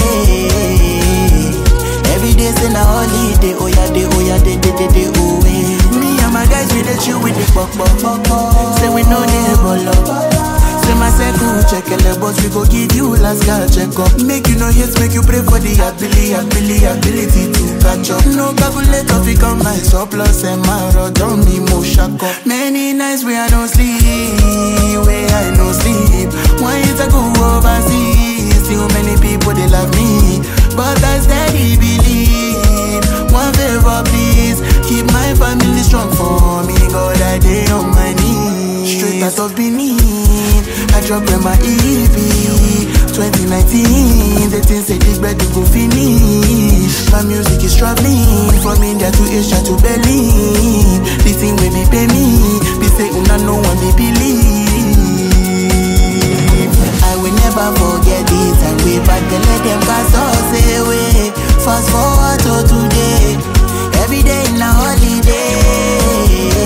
Every day's in a holiday, oh yeah, day, oh yeah, day, day, day, day, oh yeah. Me and my guys, we the chill with the pop, pop, pop, pop. Say we know the ball. Say my circle, check the boss, we go give you last girl check up. Make you know yes, make you pray for the ability, ability, ability to catch up. No calculator, we come my surplus and my road don't be more shack up. Many nights where I don't sleep, where I no sleep. Why is I go overseas? Still many people they love me, but I steady believe. One favor please, keep my family strong for me. God I day on my knees, straight out of Benin. I drop in my E P twenty nineteen, the things say big bed you go finish. My music is traveling from India to Asia to Berlin. The thing will be pay me, be say una no one be believe. I will never forget this, and we back the let them cast us away. Fast forward to today, every day in a holiday.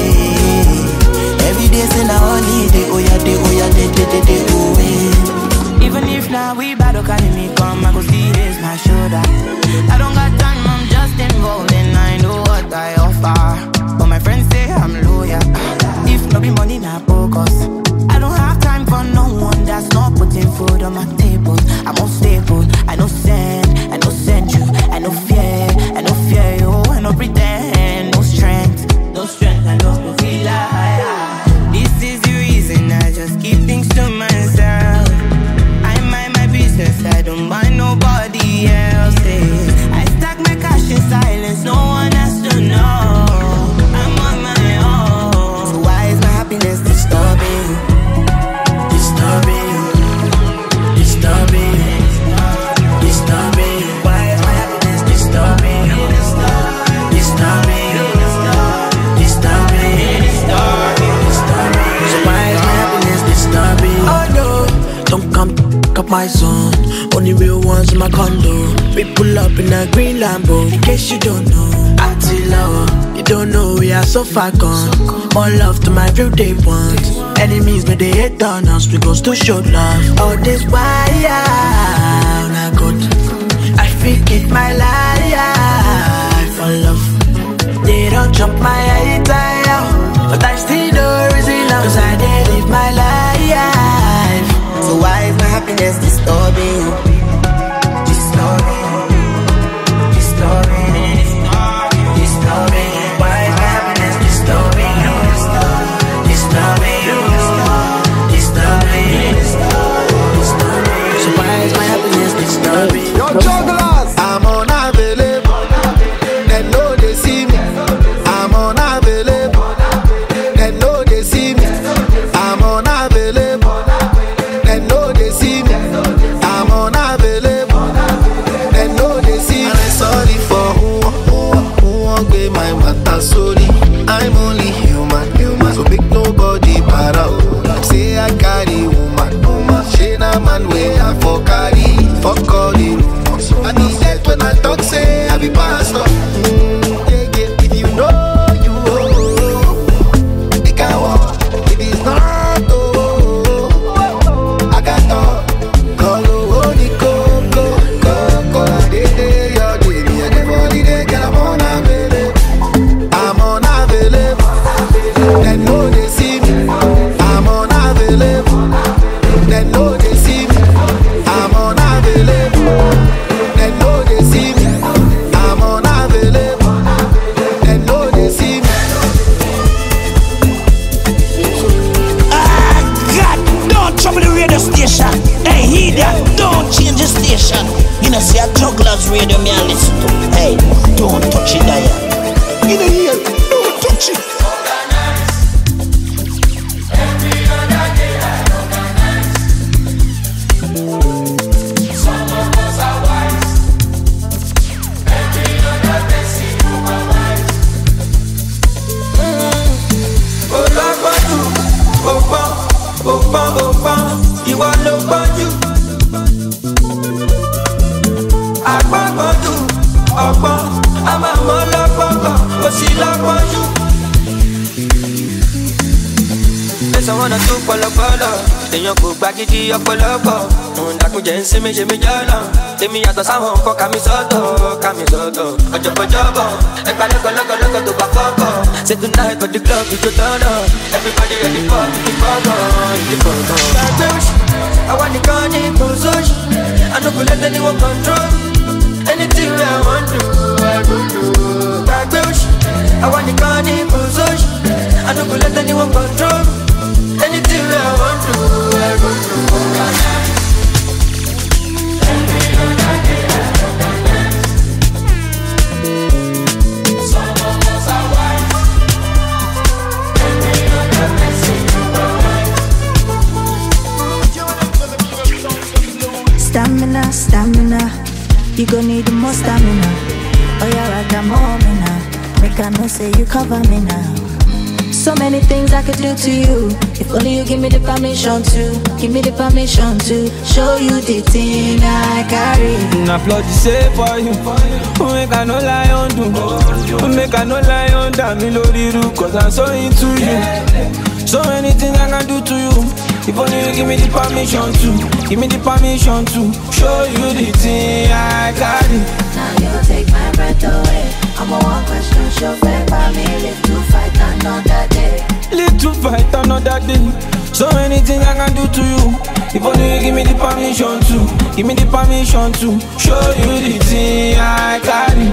Every day's in a holiday, oh yeah, day, oh yeah, day, day, day, day, oh yeah. Even if now we battle, carry me come, I go see this my shoulder. I don't got time, I'm just involved, and I know what I offer. But my friends say I'm loyal. If no be money, not focus. I don't have time for no one that's not putting food on my table. I'm unstable, I no send, I no send you, I no fear, I no fear you, I no pretend, no strength, no strength, I no feel like. This is the reason I just keep things to myself. I mind my business, I don't mind nobody else. pull up in a green Lambo. In case you don't know, Attila, you don't know we are so far gone. More love to my real day ones. Enemies no they hate on us, we gon' still show love. All this why I got, I forget my life for love. They don't chop my head down, but I still don't reason love, cause I did live my life. So why is my happiness disturbing you? Disturbing, disturbing, disturbing. Why is my happiness disturbing you? Disturbing you, disturbing, disturbing. So why is my happiness disturbing? Yo, jugglers, I'm unavailable. They know they see me. I'm unavailable. They know they see me. I'm unavailable. They know they see me. I'm unavailable. They know they see me. And I'm sorry for who, who, who won't get my matter. Sorry, I'm only human, human. So make nobody para. Say I carry woman, woman. She na man way I for carry, for call the rumors. I need that when I talk, say I be pastor. Mm, yeah, yeah. If you know you, oh, it can walk. If it's not, oh, I got talk. Call oh, the coco, coco. They day your day, me and the body they get I'm unavailable. I'm unavailable. They know they see me. I'm unavailable. They know they see me. I'm unavailable. They know they see me. I'm unavailable. They know they see me. Ah, God, don't trouble the radio station. Hey, hear that? Don't change the station. You know, see a Jugglers radio me and listen to. Hey, don't touch it, Diane. You know, here, don't touch it. Ìwọ ló gbọ́njú, agbọ́gbọ́njú, ọgbọ́n, a máa mọ́ lọ́gbọ́gbọ́, ó sì lọ́gbọ́njú. Lẹ́sàn wọn náà tún pọ̀lọpọ̀lọ̀, èèyàn kò gbá gidi ọ̀pọ̀lọpọ̀. Òun dàkúnjẹ́ ń sinmi ṣe mí jọ́nà, èmi yàtọ̀ sáwọn nǹkan ká mi sọ́tọ̀, ká mi sọ́tọ̀. Ọjọ́bọ̀jọ́bọ̀, ẹgbàá lọ́gọ̀lọ́gọ̀lọ́gọ̀ tó bá fọ́kọ̀. Say tonight for the club we go turn up. Everybody ready for the fun, the fun. I want the gun in position. I don't go let anyone control. Anything I want to, I go do. I want the gun in position. I don't go let anyone control. Anything I want to, I go do. Every other day I organize. Some of us are wise. Every other blessing you provide. Stamina, stamina, you gon' need the most stamina. Oh yeah, I got more me now. Make I know say you cover me now. So many things I could do to you. If only you give me the permission to, give me the permission to show you the thing I carry. I applaud you say for you. Make I no lie on do. Make I no lie on that me loriru. Cause I'm so into you. So many things I can do to you. If only you give me the permission to, give me the permission to show you the thing I carry. Now you take my breath away. I'm a one question show fair by me. Live to fight another day. Live to fight another day. So many things I can do to you. If only you give me the permission to, give me the permission to show you the thing I carry.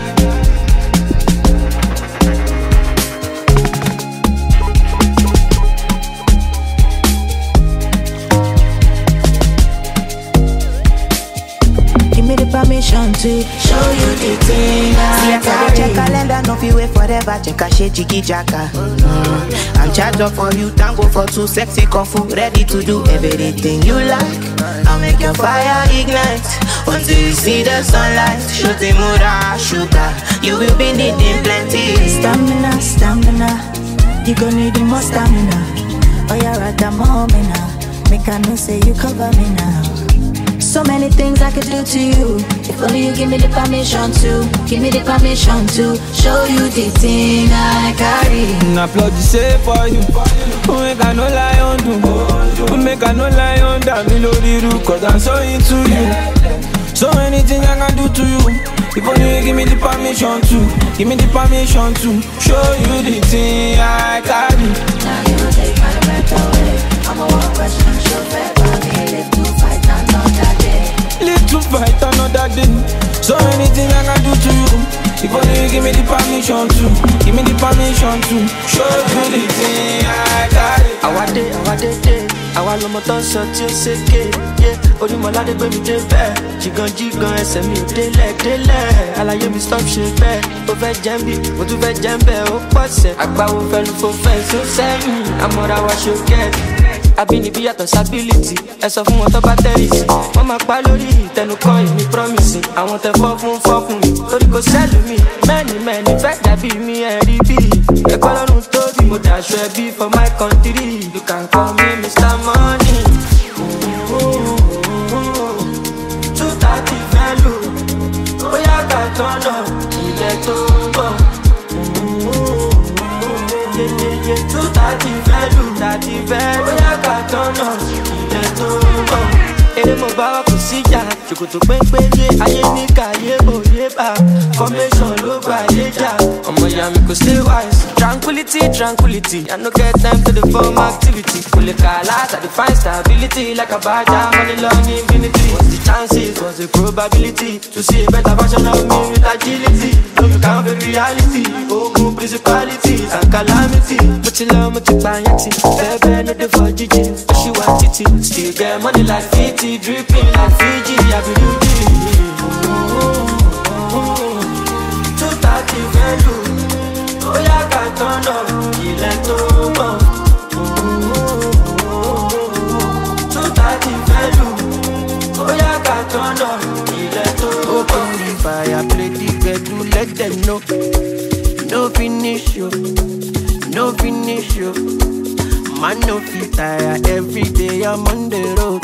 Permission to show you the thing I carry. Check calendar, no fi wait forever. Check a shit, jiggy jacka. Mm. I'm charged up for you, tango for two, sexy kung fu, ready to do everything you like. I'll make your fire ignite until you see the sunlight. Shooting mura, sugar, you will be needing plenty. Stamina, stamina, you gon' need the more stamina. Oh yeah, right, I'm on me now. Make I know say you cover me now. So many things I could do to you. If If only you give me the permission to, give me the permission to show you the thing I carry. I plug the safe for you. Who make I no lie on do? Who make I no lie on that? Me load the roof, cause I'm so into you. So anything I can do to you. If only you give me the permission to, give me the permission to show you the thing I carry. Now you will take my breath away. I'm a one question show for me. Live to fight another day. Live to fight another day. So anything I can do to you. If only you give me the permission to, give me the permission to show you the thing I carry. I want it, I want it, I want no more dance until say yeah. Only my lady baby dey fair. Jigan jigan ẹsẹ̀ mi ò délẹ̀ délẹ̀. Àlàyé mi stop ṣe bẹ́ẹ̀. Ó fẹ́ jẹ́ bí, mo tún fẹ́ jẹ́ bẹ́ẹ̀. Ó pọ̀sẹ̀, àgbáwo fẹ́ lu fo fẹ́ so sẹ́yìn. Àmọ́ra wa ṣe kẹ́ẹ̀tì. Àbínibí yàtọ̀ sábìlìtì. Ẹ sọ fún wọn tó bá tẹ́rìsì. Wọ́n máa pa lórí ìtẹnukọ́ ìmí promise. Àwọn tẹ fọ́ fún fọ́ fún mi. Torí kò sẹ́lù mi. Mẹ́ni mẹ́ni fẹ́ dàbí mi ẹ̀rí bí. Ẹ̀kọ́ lọ́run tóbi. Mo dàṣọ ẹbí for my country. You can call me Mister Money. Two thirty value. Bóyá ká tọ́nà ilẹ̀ tó ń bọ̀. Two thirty value. Thirty value. Bóyá ká tọ́nà ilẹ̀ tó ń bọ̀. Èrè mo bá wà kò síjà. Ṣòkòtò pépéyé ayé ní kàyé òye bá. Formation ló gbà yé jà. Ọmọ ìyá mi kò stay wise. Tranquility, tranquility. I no get time to the form activity. Kò lè kà láti define stability. Like a badger, money long infinity. What's the chances? What's the probability? To see a better version of me with agility. No, you can't be reality. Ogun principalities and calamity. Mo ti lọ, mo ti pààyàn tí. Bẹ́ẹ̀ bẹ́ẹ̀ no dey for jíjí. Oṣù wa títí. Still get money like fifty. Dripping like Fiji. Abiruji. Two thirty value. Oya ká tọ́nà ilẹ̀ tó mọ̀. Two thirty value. Oya ká tọ́nà ilẹ̀ tó mọ̀. Open the fire, play the bedroom, let them know. No finish you, no finish you. Man no fit tire, every day I'm on the road.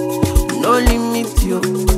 No limit you,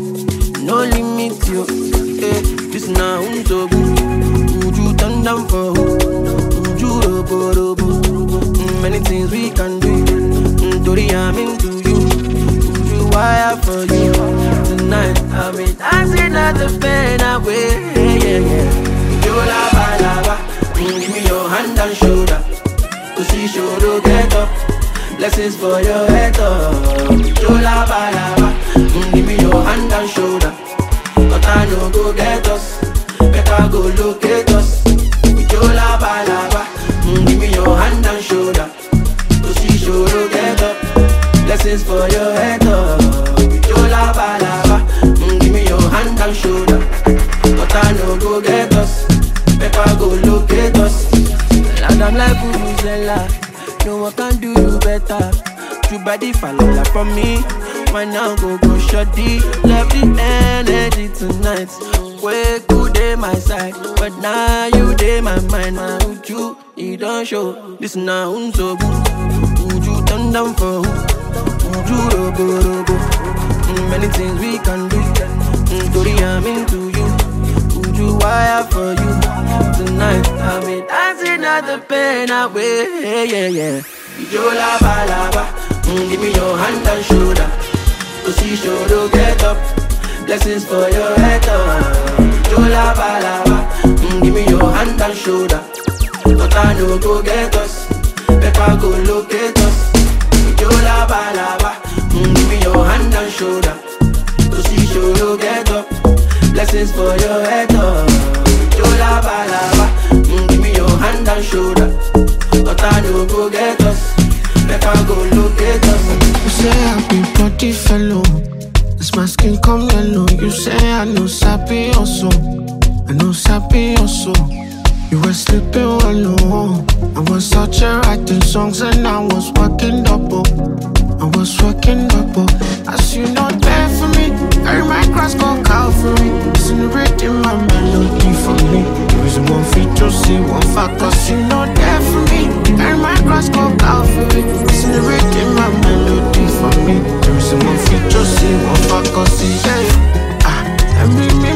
no limit you. Hey, this now so good. Would you turn down for who? Would you robo robo? Mm, many things we can do. Mm, Tori, I'm into you. Would you wire for you? Tonight I'm in dancing at the pain away. Yeah, yeah, yeah. You lava lava. Mm, give me your hand and shoulder. To see shoulder get up. Blessings for your head up. You lava lava. Mm, give me your hand and shoulder. But I know go get us. Better go locate us. With your lava lava. Mm, give me your hand and shoulder. To see shoulder get up. Blessings for your head up. With your lava lava. Mm, give me your hand and shoulder. But I know go get us. Better go locate us. And I'm like Vuvuzela. No one can do you better. True body follow from me. Why now go go shorty? Love the energy tonight. Wake good day my side, but now you day my mind. My Uju, you don't show. This now so good. Uju turn down for who? Uju robo robo. Mm, many things we can do. Mm, Tori, I'm into you. Uju wire for you. Tonight I'm in dancing at the pain away. Yeah, yeah, yeah. You lava lava. Mm, give me your hand and shoulder. To see shoulder get up. Blessings for your head up. You lava lava. Mm, give me your hand and shoulder. But I know go get us. Better go locate us. You lava lava. Mm, give me your hand and shoulder. To see shoulder get up. Blessings for your head up. You lava lava. Mm, give me your hand and shoulder. But I know go get us. Better go locate us. You say I've been body fellow. This my skin come yellow. You say I know sappy also. I know sappy also. You were sleeping alone. I was out here writing songs and I was working double. I was working double. As you know there for me. Carry my cross go Calvary. Celebrating my melody for me. Reason one feet to see one fact. Cause you know there for me. Carry my cross go Calvary. Celebrating my melody for me. Reason one feet to see one fact. Cause yeah. Ah, every me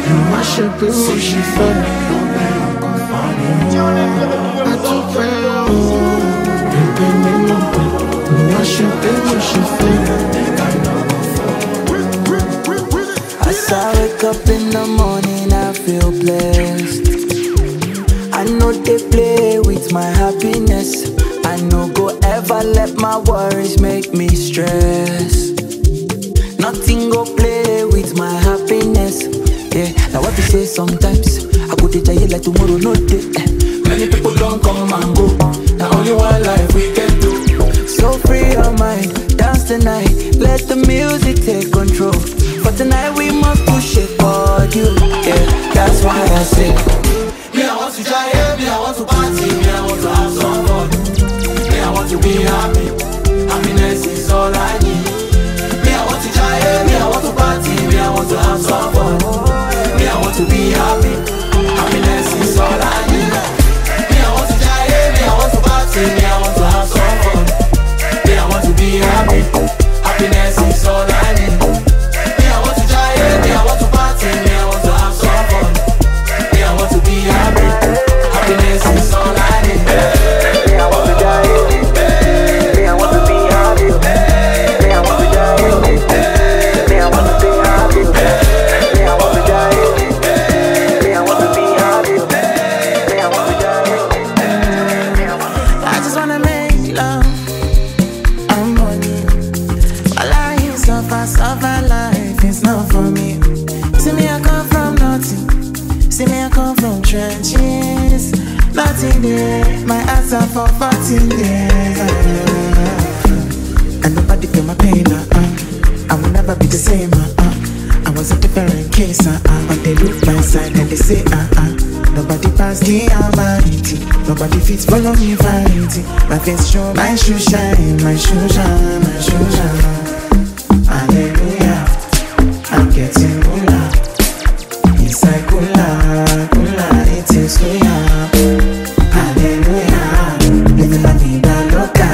Moi je peux, si je suis fan. À tout faire. Moi je peux, moi je suis fan. As I wake up in the morning, I feel blessed. I know they play with my happiness. I no go ever let my worries make me stress. Nothing go play with my happiness. Yeah, now what you say sometimes I go to jail like tomorrow no day. Many people don't come and go. Now only one life we can do. So free your mind, dance tonight. Let the music take control. For tonight we must push it for you. Yeah, that's why I say me I want to try, me I want to party, me I want to have some fun. Me I want to be happy, happiness is all I need. Me I want to try, me I want to party, me I want to have some fun. Me I want to be happy, happiness is all I need. Me I want to try, me I want to party, me I want to have some fun. Me I want to be happy, happiness is all I need. Me I want to try, me I want to party, me I want to have some fun. Me I want to be happy, happiness is all I need. Me I want to try, me I want to be happy. Me I want to try, me I want to be happy. Me I want to try, me I want to be happy. Me I want to try. I just wanna make love and money. My life suffer, suffer life is not for me. See me, I come from nothing. See me, I come from trenches. Nothing there, my ass are for fourteen years. And nobody feel my pain, uh, uh. I will never be the same, uh, uh. I was a different case, uh, uh. But they look my side and they say, uh, uh. Nobody pass the almighty. Nobody fits follow me variety. My face show, my shoe shine, my shoe shine, my shoe shine. Hallelujah, I'm getting cooler. Inside cooler, cooler, it is cooler. Hallelujah, living la vida loca.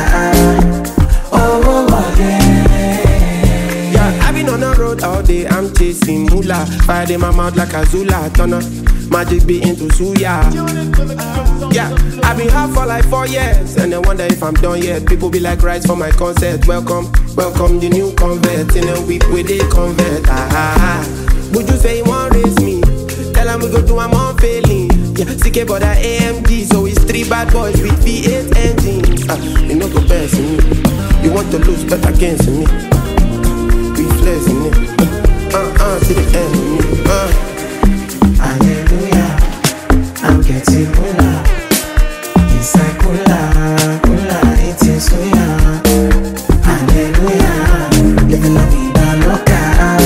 Oh, oh, oh, yeah. Yeah, I've been on the road all day, I'm chasing moolah. Fire in my mouth like a Zula, turn up. Magic be into suya. Yeah, I've been hard for like four years, and I wonder if I'm done yet. People be like rights for my concert. Welcome, welcome the new convert. In a week where they convert. Ah, ah, ah. Would you say you want raise me? Tell them we go do I'm on failing. Yeah, C K but that A M G, so it's three bad boys with V eight engines. Ah, you know the best in me. You want to lose, but against me. We flexing it. Uh, uh, to the end of me. Uh. Hallelujah, I'm getting cooler. Inside cooler, cooler, it is cooler. Hallelujah, living la vida loca.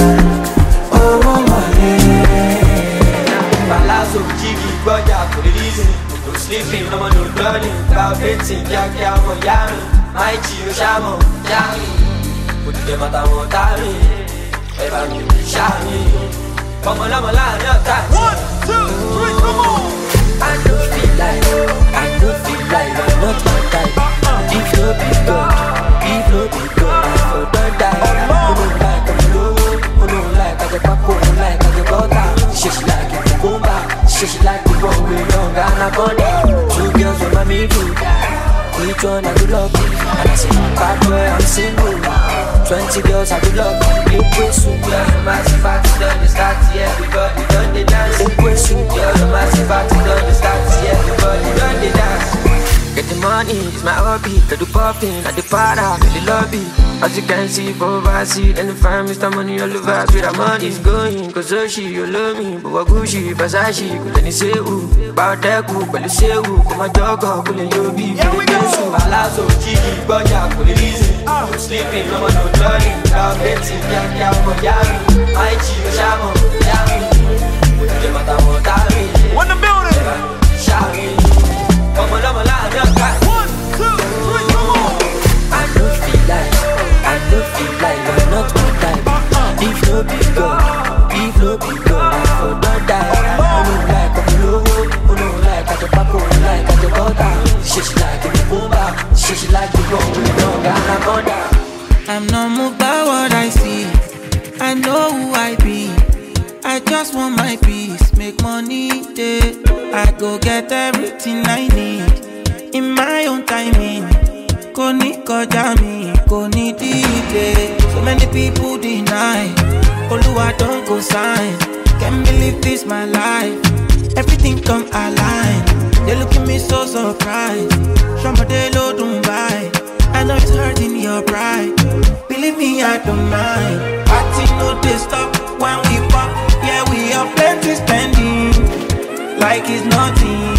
Oh, oh, oh, yeah. Palazzo, Jiggy, Roger, for the reason. No sleeping, no man, no learning. About betting, Jack, Jack, for Yami. My Gio, Shamo, Yami. Put them at a more time. Ever new, Shami. Come on, I'm a line, one, two, three, come on. I don't feel like, I don't feel like I'm not my type. If no be God, if no be God, I for don't die. I don't like I'm low, I don't like I get back home, like I get butter. She she like it, go back. She she like the one we young and I got it. Two girls with my me too. Which one I do love? And I say, bad boy, I'm single. Twenty girls I do love. You put soup, girl, the massive party done the start, yeah, everybody done the dance. You put soup, girl, the massive party done the start, yeah, everybody done the dance. Get the money, it's my hobby. I do popping at the para, in the lobby. As you can see, for overseas, and the fam, Mister Money, all the vibes with the money's going. Cause she, you love me, but what Gucci, Versace, could any say who? About that cool, but you say who? Come on, dog, up, pull in your beef. Here we go. Palazzo, Jiggy, Roger, for the reason. No sleeping, no man, no learning. About betting, Jack, Jack, for Yami. My Gio, Shamo, Yami. Put them at a more time. One the building. Shami. Come on, I'm a line, one, two, three, come on. I don't feel like, I don't feel like I'm not my type. If no be God, if no be God, I for don't die. I don't like I'm low, I don't like I get back home, like I get butter. She she like it, go back. She she like the one we young and I got that. I'm not moved by what I see. I know who I be. I just want my peace, make money, day. I go get everything I need in my own timing. Koni kojami, koni dide. So many people deny. Oluwa don't go sign. Can't believe this my life. Everything come align. They look at me so surprised. Somebody low don't buy. I know it's hurting your pride. Believe me, I don't mind. Party no they stop when we pop. Yeah, we have plenty spending like it's nothing.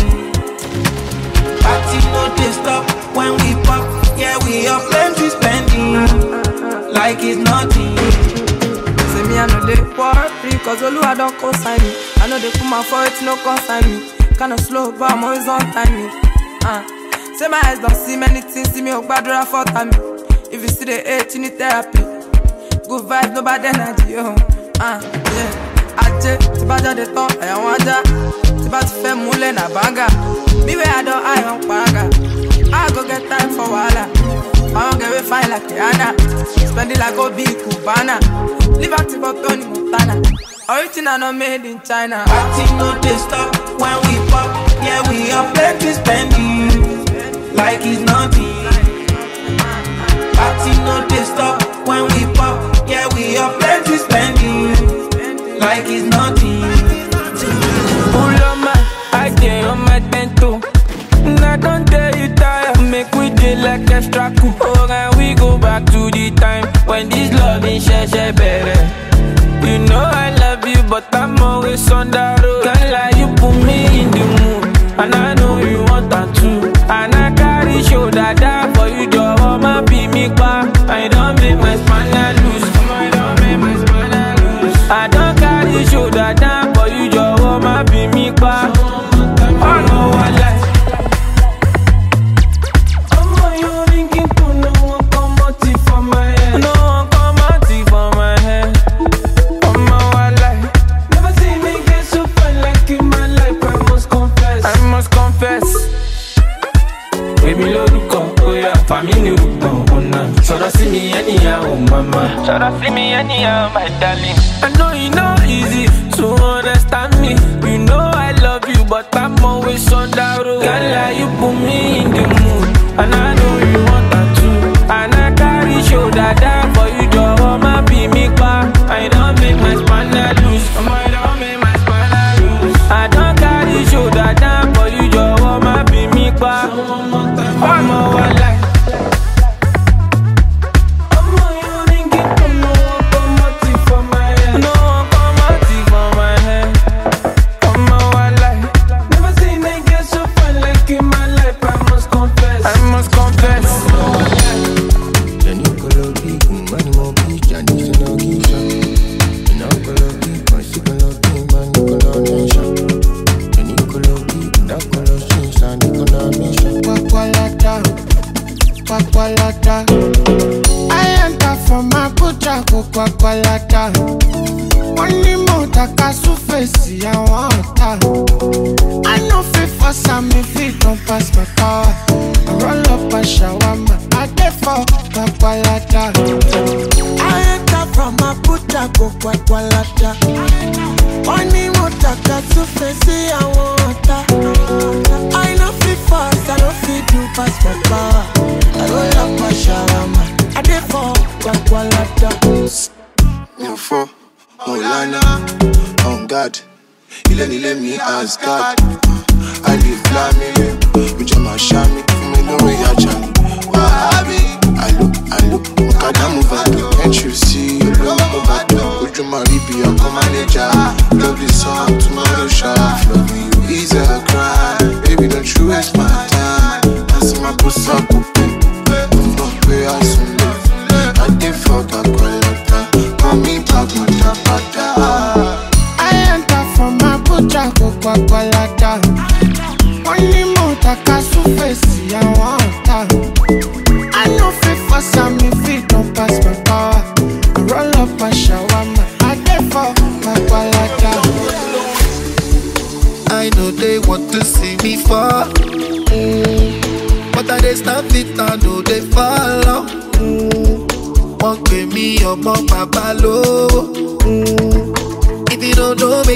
Party no they stop when we pop. Yeah, we have plenty spending like it's nothing. Say me I know they worry, cause Oluwa don't co-sign me. I know they put my foot, no consign me. Kinda slow, but I'm always on time. Uh. Say my eyes don't see many things, see me oh bad or for time. If you see the hate, you need therapy. Good vibes, no bad energy, oh. Uh, yeah. Aje, tibaja de ton, ayan waja. Tiba ti fe mule na banga. Me where I don't, I don't paga. I go get time for wala. I don't get way fine like Rihanna. Spend it like a big Cubana. Live out for Tony Montana. Original not made in China. Party no they stop when we pop. Yeah, we are plenty spending like it's nothing. Party no they stop when we pop. Yeah, we are plenty spending like it's nothing. Pull on my, I get on my bento. I don't tell you tired. Make we do like extra cool. Oh, and we go back to the time when this love is share share better. You know I love you, but I'm always on the road. Can't lie, you put me in the mood, and I know you want that too. And I carry shoulder down for you, just want my be me back. I don't make my spine loose. I don't make my spine loose. I don't carry shoulder down for you, just want my be me back. I know I like. Family Rukona. So that see me anyhow, mama. So that see me anyhow, my darling. I know it's not easy to understand me. You know I love you, but I'm always on the road. Can't lie, you put me in the mood, and I know you want that too. And I carry shoulder down for you, just want my be me back. I don't make my spine loose. I don't make my spine loose. I don't carry shoulder down for you, just want my be me back. I'm all alive. I enter from my butcher, go kwakwalata. Money more taka surface, I want that. I know fit for some if it don't pass my power. I roll up a shawarma, I get for kwakwalata. I enter from my butcher, go kwakwalata. Money more taka surface, I want that. I know fit fast, I don't fit do pass my power. I roll up my shawarma, I get for kwakwalata. No for Molana, on God, he let me ask God. I live family, which I'm a shammy, me know we are jammy. Wahabi, I look, I look, Makada move out. Can't you see you look over there? Would you marry be a co-manager? Love this song, tomorrow sharp. Love me, you easy a cry. Baby, don't you waste my time. I see my pussy up, don't pay us soon. I did fuck up, call me back, my I enter from my butcher, go kwakwalata. Money more taka surface, I want that. I know fit for some if it don't pass my power. I roll up a shawarma, I get for kwakwalata. I know they want to see me fall, mm. but I they stand it, I know they follow. Mm. Won't give me your mom, papa low. Mm. If you don't know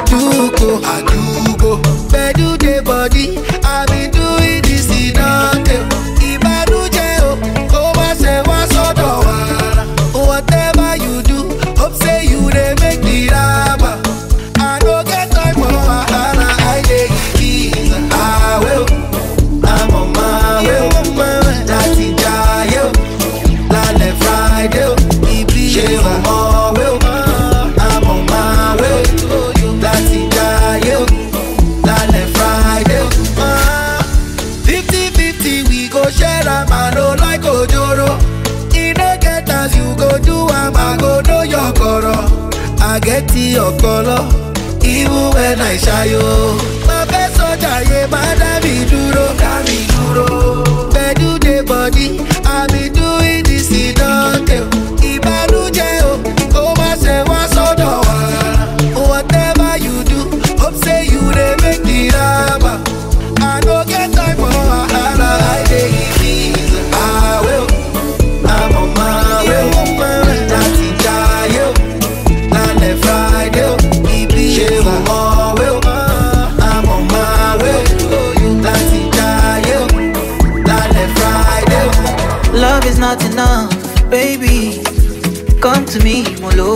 do go, I do go. Where do the body? I been doing this in a day. Ibanuje o, koma se wa sodo wara. Whatever you do, hope say you dey make me raba. I no get time for wahala, I dey give. I will, I'm on my way. Láti jayé o, lálẹ́ Friday o, ibi ṣe wà ọ̀wé o. I'm on my way. Láti jayé o, lálẹ́ Friday o. Fifty fifty we go share am, I no like ojoro. E no get as you go do am, I go know your koro. I get your color, even when I shy yo. My best soldier, yeah, my dami duro, dami duro. Bedu the body, I be doing this in Dante. Ibanuje o, koma se wa sodo wara. Whatever you do, hope say you dey make the raba. I no get time for wahala, I dey easy. I will, I'm on my way. Láti jayé o, lálẹ́ Friday o, ibi ṣe wà ọ̀wé o. I'm on my way. Láti jayé o, lálẹ́ Friday o. Love is not enough, baby. Come to me, molo.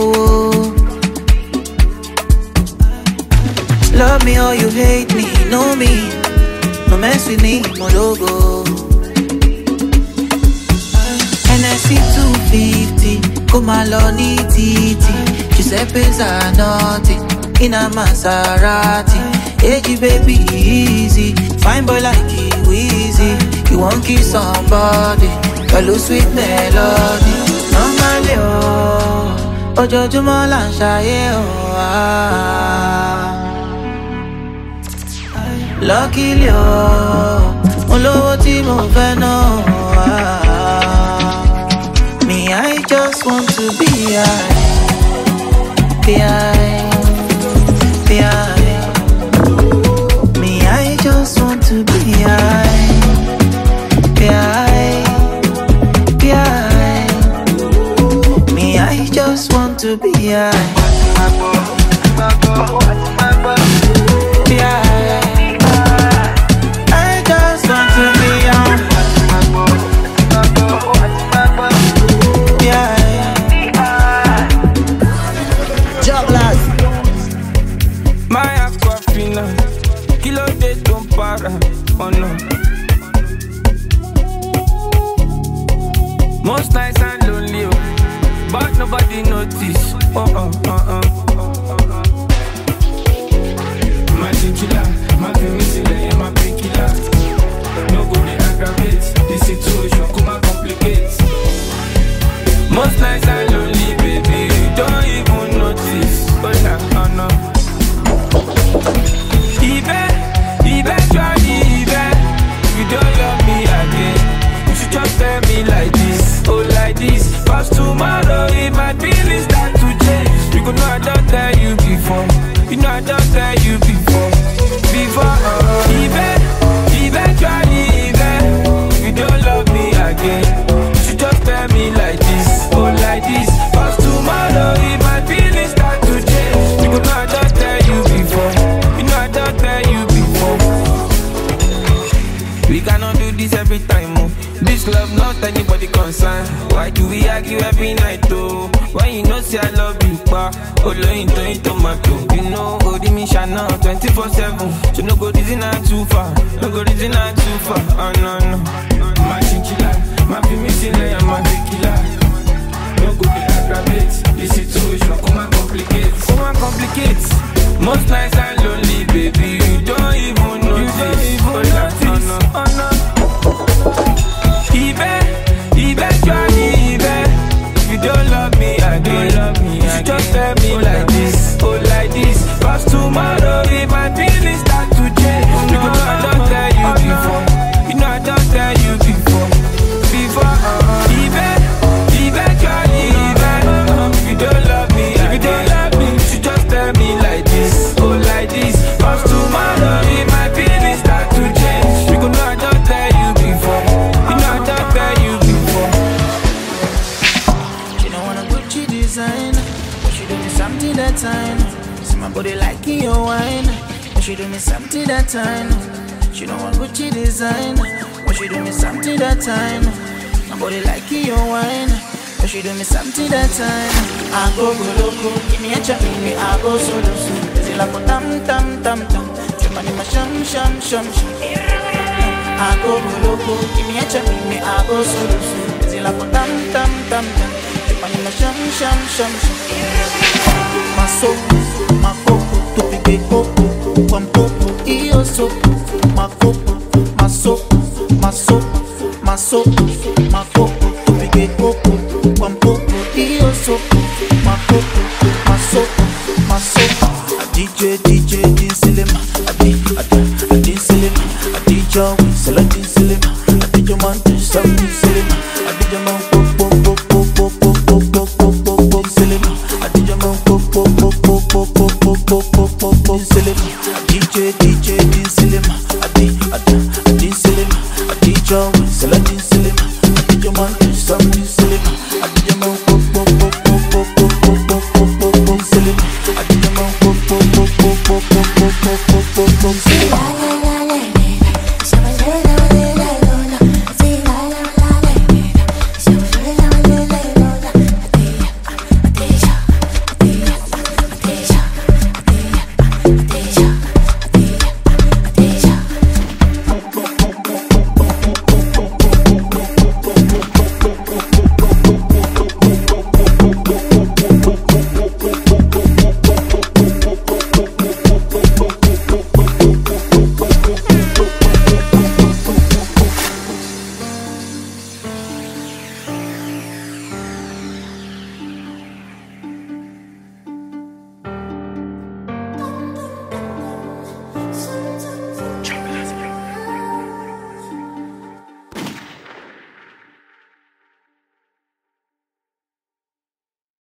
Love me or you hate me, know me. No mess with me, mologo. N S C two fifty, come along, titi. Giuseppe Zanotti, in a Maserati. Hey, baby, easy. Fine boy like you, easy. You won't kiss somebody. Hello, sweet melody. Normally, oh, Ojo Jumo Lanshaye, oh, ah. Luckily, oh, Olowo ti mo fe no, ah. Me, I just want to be high, be high, be high. Me, I just want to be high, be high, be high. Me, I just want to be high, be high. I just want to be high, be high. Jugglers. My aquafina, kilo de don't para, oh no. Most nights and lonely, oh, but nobody notice. Oh oh oh oh. My chinchilla, my penicillin, my painkiller. No go dey aggravate the situation, come and complicate. Most nights and lonely, baby, you don't even notice. Oh no, oh no. Even, eventually, even, you don't love me again. You should just tell me like this, oh like this. Cause tomorrow if my feelings start to change, you go know I don't tell you before. You know I don't tell you before. Before, uh, even, eventually, even, you don't love me again. You should just tell me like this, oh like this. Cause tomorrow if my feelings start to change, you go know I don't tell you before. You know I don't tell you before. We cannot do this every time, oh. This love not anybody concerned. Why do we argue every night, oh? When you know say I love you, pa. Oh, into it, tomato. You know, oh, the mission now, twenty-four seven. So no go reason not too far. No go reason not too far. Oh, no, no. My chinchilla, my penicillin, my tequila. No go dey aggravate the situation, come and complicate. Come and complicate. Most nights are lonely, baby. You don't even notice. You don't even notice. Oh, no. Even, eventually, even, if you don't love me again, love me you should just tell me like this, oh like this. Cause tomorrow if my feelings start to change, you know I don't tell you before. You know I don't tell you before. Before, uh, even, eventually, even, if you don't love me again, if you don't love me, you should just tell me like this, oh like this. Cause tomorrow if my feelings start to change, you know I don't tell you before. You know I don't tell you before. She don't wanna Gucci design, but she do me something that time. See my body like your wine. When she do me something that time, she don't want Gucci design. When she do me something that time, my body like your wine. When she do me something that time, I go go loco. Give me a chance, me I go solo solo. Say like a tam tam tam tam. Your money my sham sham sham sham. I go go loco. Give me a chance, me I go solo solo. Say like a tam tam tam tam. Your money my sham sham sham sham. My soul, my coco, to pique coco, one poco, io so. My coco, my soul, my soul, my soul, my coco, to pique coco, one poco, io so. My coco, my soul, my soul. A D J, D J, din silema, a D, a D, a din silema, a D J, we sell a din silema, a D J man, do something silema, a D J man, pop, pop, pop, pop, pop, pop, pop, pop, pop, pop, pop, silema, a D J man, pop, pop, pop, pop, pop, pop, pop, pop, pop, pop, pop, silema, a D J, D J, din silema, a D, a D, a din silema, a D J, we sell a din silema, a D J man, do something silema, a D J man, pop, pop, pop, pop, pop, pop, pop, pop, pop, pop, silema.